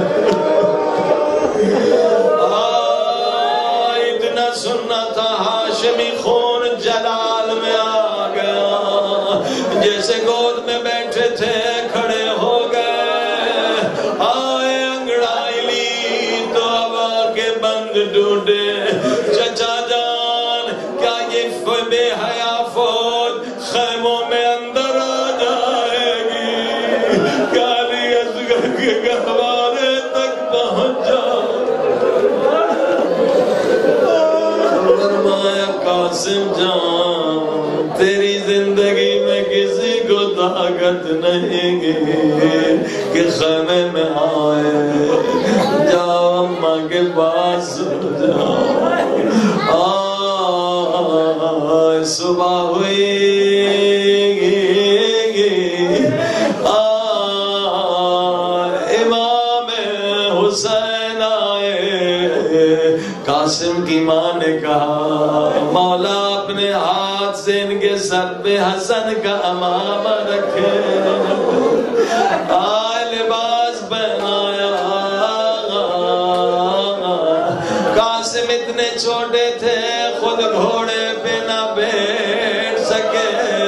Speaker 1: اتنا سننا تھا ہاشمی خون جلال میں آ گیا جیسے گود میں بیٹھے تھے کھڑے ہو گئے آئے انگڑائی لی تو ہوا کے بند ڈھونڈے قاسم جان تیری زندگی میں کسی کو طاقت نہیں کہ خیمے میں آئے، جاؤ اماں کے پاس سو جاؤ۔ آئے صبح ہوئی، قاسم کی ماں نے کہا مولا اپنے ہاتھ سے ان کے سر پہ حسن کا امامہ رکھے، آئے لباس پہنایا۔ قاسم اتنے چھوٹے تھے خود گھوڑے پہ نہ بیٹھ سکے،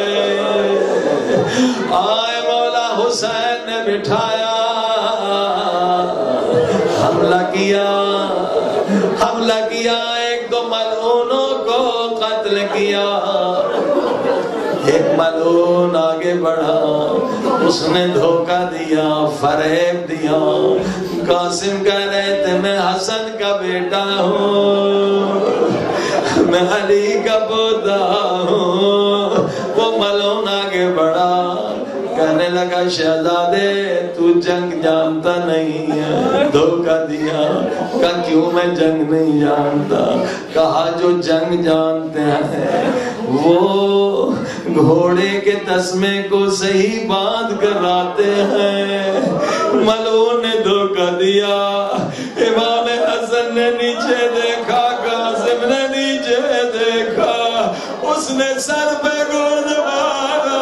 Speaker 1: آئے مولا حسین نے بٹھایا، حملہ کیا حملہ کیا، ایک دو ملعونوں کو قتل کیا۔ ایک ملعون آگے بڑھا، اس نے دھوکہ دیا، فریب دیا۔ قاسم کہہ رہے تھے میں حسن کا بیٹا ہوں، میں علی کا پوتا ہوں۔ وہ ملعون آگے بڑھا، کہنے لگا شہزادے تو جنگ جانتا نہیں ہے، دھوکہ دیا۔ کہا کیوں میں جنگ نہیں جانتا؟ کہا جو جنگ جانتے ہیں وہ گھوڑے کے تسمے کو صحیح باندھ کر آتے ہیں، ملعون نے دھوکہ دیا۔ امام حسن نے نیچے دیکھا، قاسم نے نیچے دیکھا، اس نے سر پہ گرد مارا۔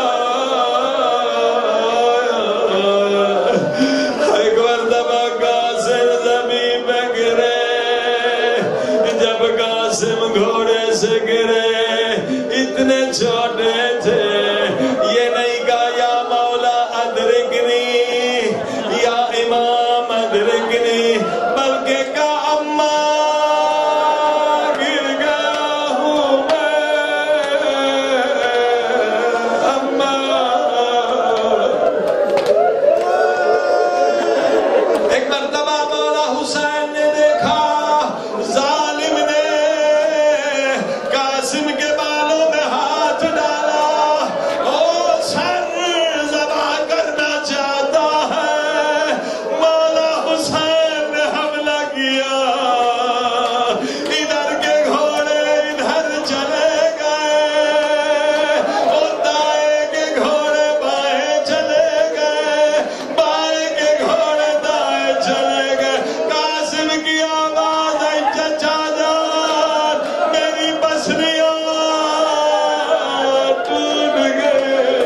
Speaker 1: ایک مرتبہ قاسم زمین پہ گرے، جب قاسم گھوڑے سے گرے اتنے چھوٹے تھے، یہ نہیں کہا یا مولا ادرکنی یا امام ادرکنی، بلکہ کہا اماں گر گیا ہوں میں، اماں۔ ایک مرتبہ مولا حسین نے دیکھا ظالم نے قاسم کے بالوں میں ہاتھ ڈالا، اور سر ذبح کرنا چاہتا ہے۔ مولا حسین نے حملہ کیا، ادھر کے گھوڑے ادھر چلے گئے، اور دائیں کے گھوڑے بائیں چلے گئے، بائیں کے گھوڑے دائیں چلے گئے۔ قاسم کی آواز آئی چچا جان میری پسلیاں ٹوٹ گئے۔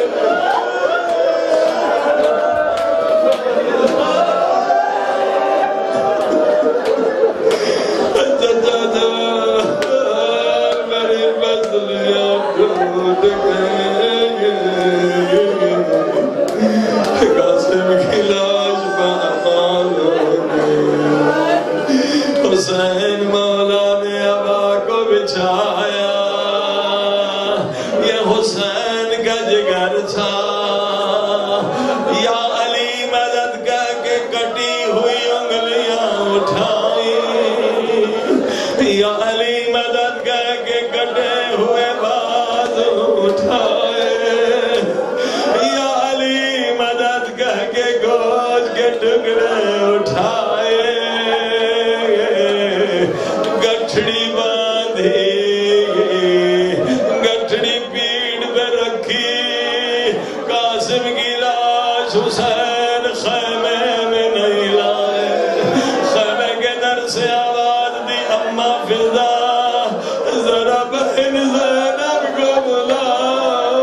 Speaker 1: چچا جان میری پسلیاں ٹوٹ گئے۔ قاسم کی لاش پامال ہو گئی۔ حسین مولا نے ابا کو بچھایا، یہ حسین کا جگر تھا۔ یا علی مدد کہہ کے کٹی ہوئی انگلیاں اٹھائی، یا علی مدد کہہ کے کٹے ہوئے بازو اٹھائے، یا علی مدد کہہ کے گوشت کے ٹکڑے اٹھائے، گٹھڑی باندھی، گٹھڑی پیڑ پہ رکھی، قاسم کی لاش حسین خیمے میں نہیں لائے۔ خیمے کے در سے آواز دی اماں فضا ذرا بہن زینب کو بلاؤ۔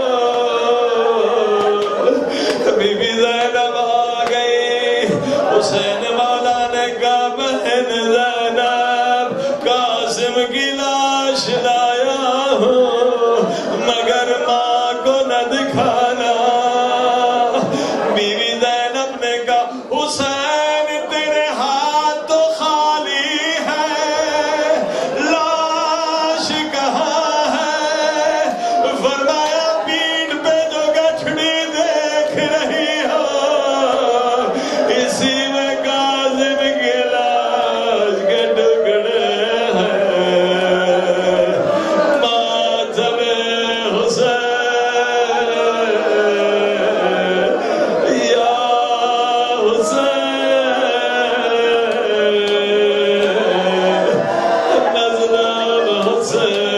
Speaker 1: بی بی زینب آ گئی، حسین مولا نے کہا بہن زینب قاسم کی لاش لایا ہوں، مگر ماں کو نہ دکھانا۔ بی بی زینب نے کہا حسین تیرے ہاتھ تو خالی ہے، لاش کہاں ہے؟ فرمایا پیٹھ پہ جو گٹھڑی دیکھ رہی ہو اسی میں قاسم کی لاش کے ٹکڑے ہیں۔ ماں
Speaker 2: سے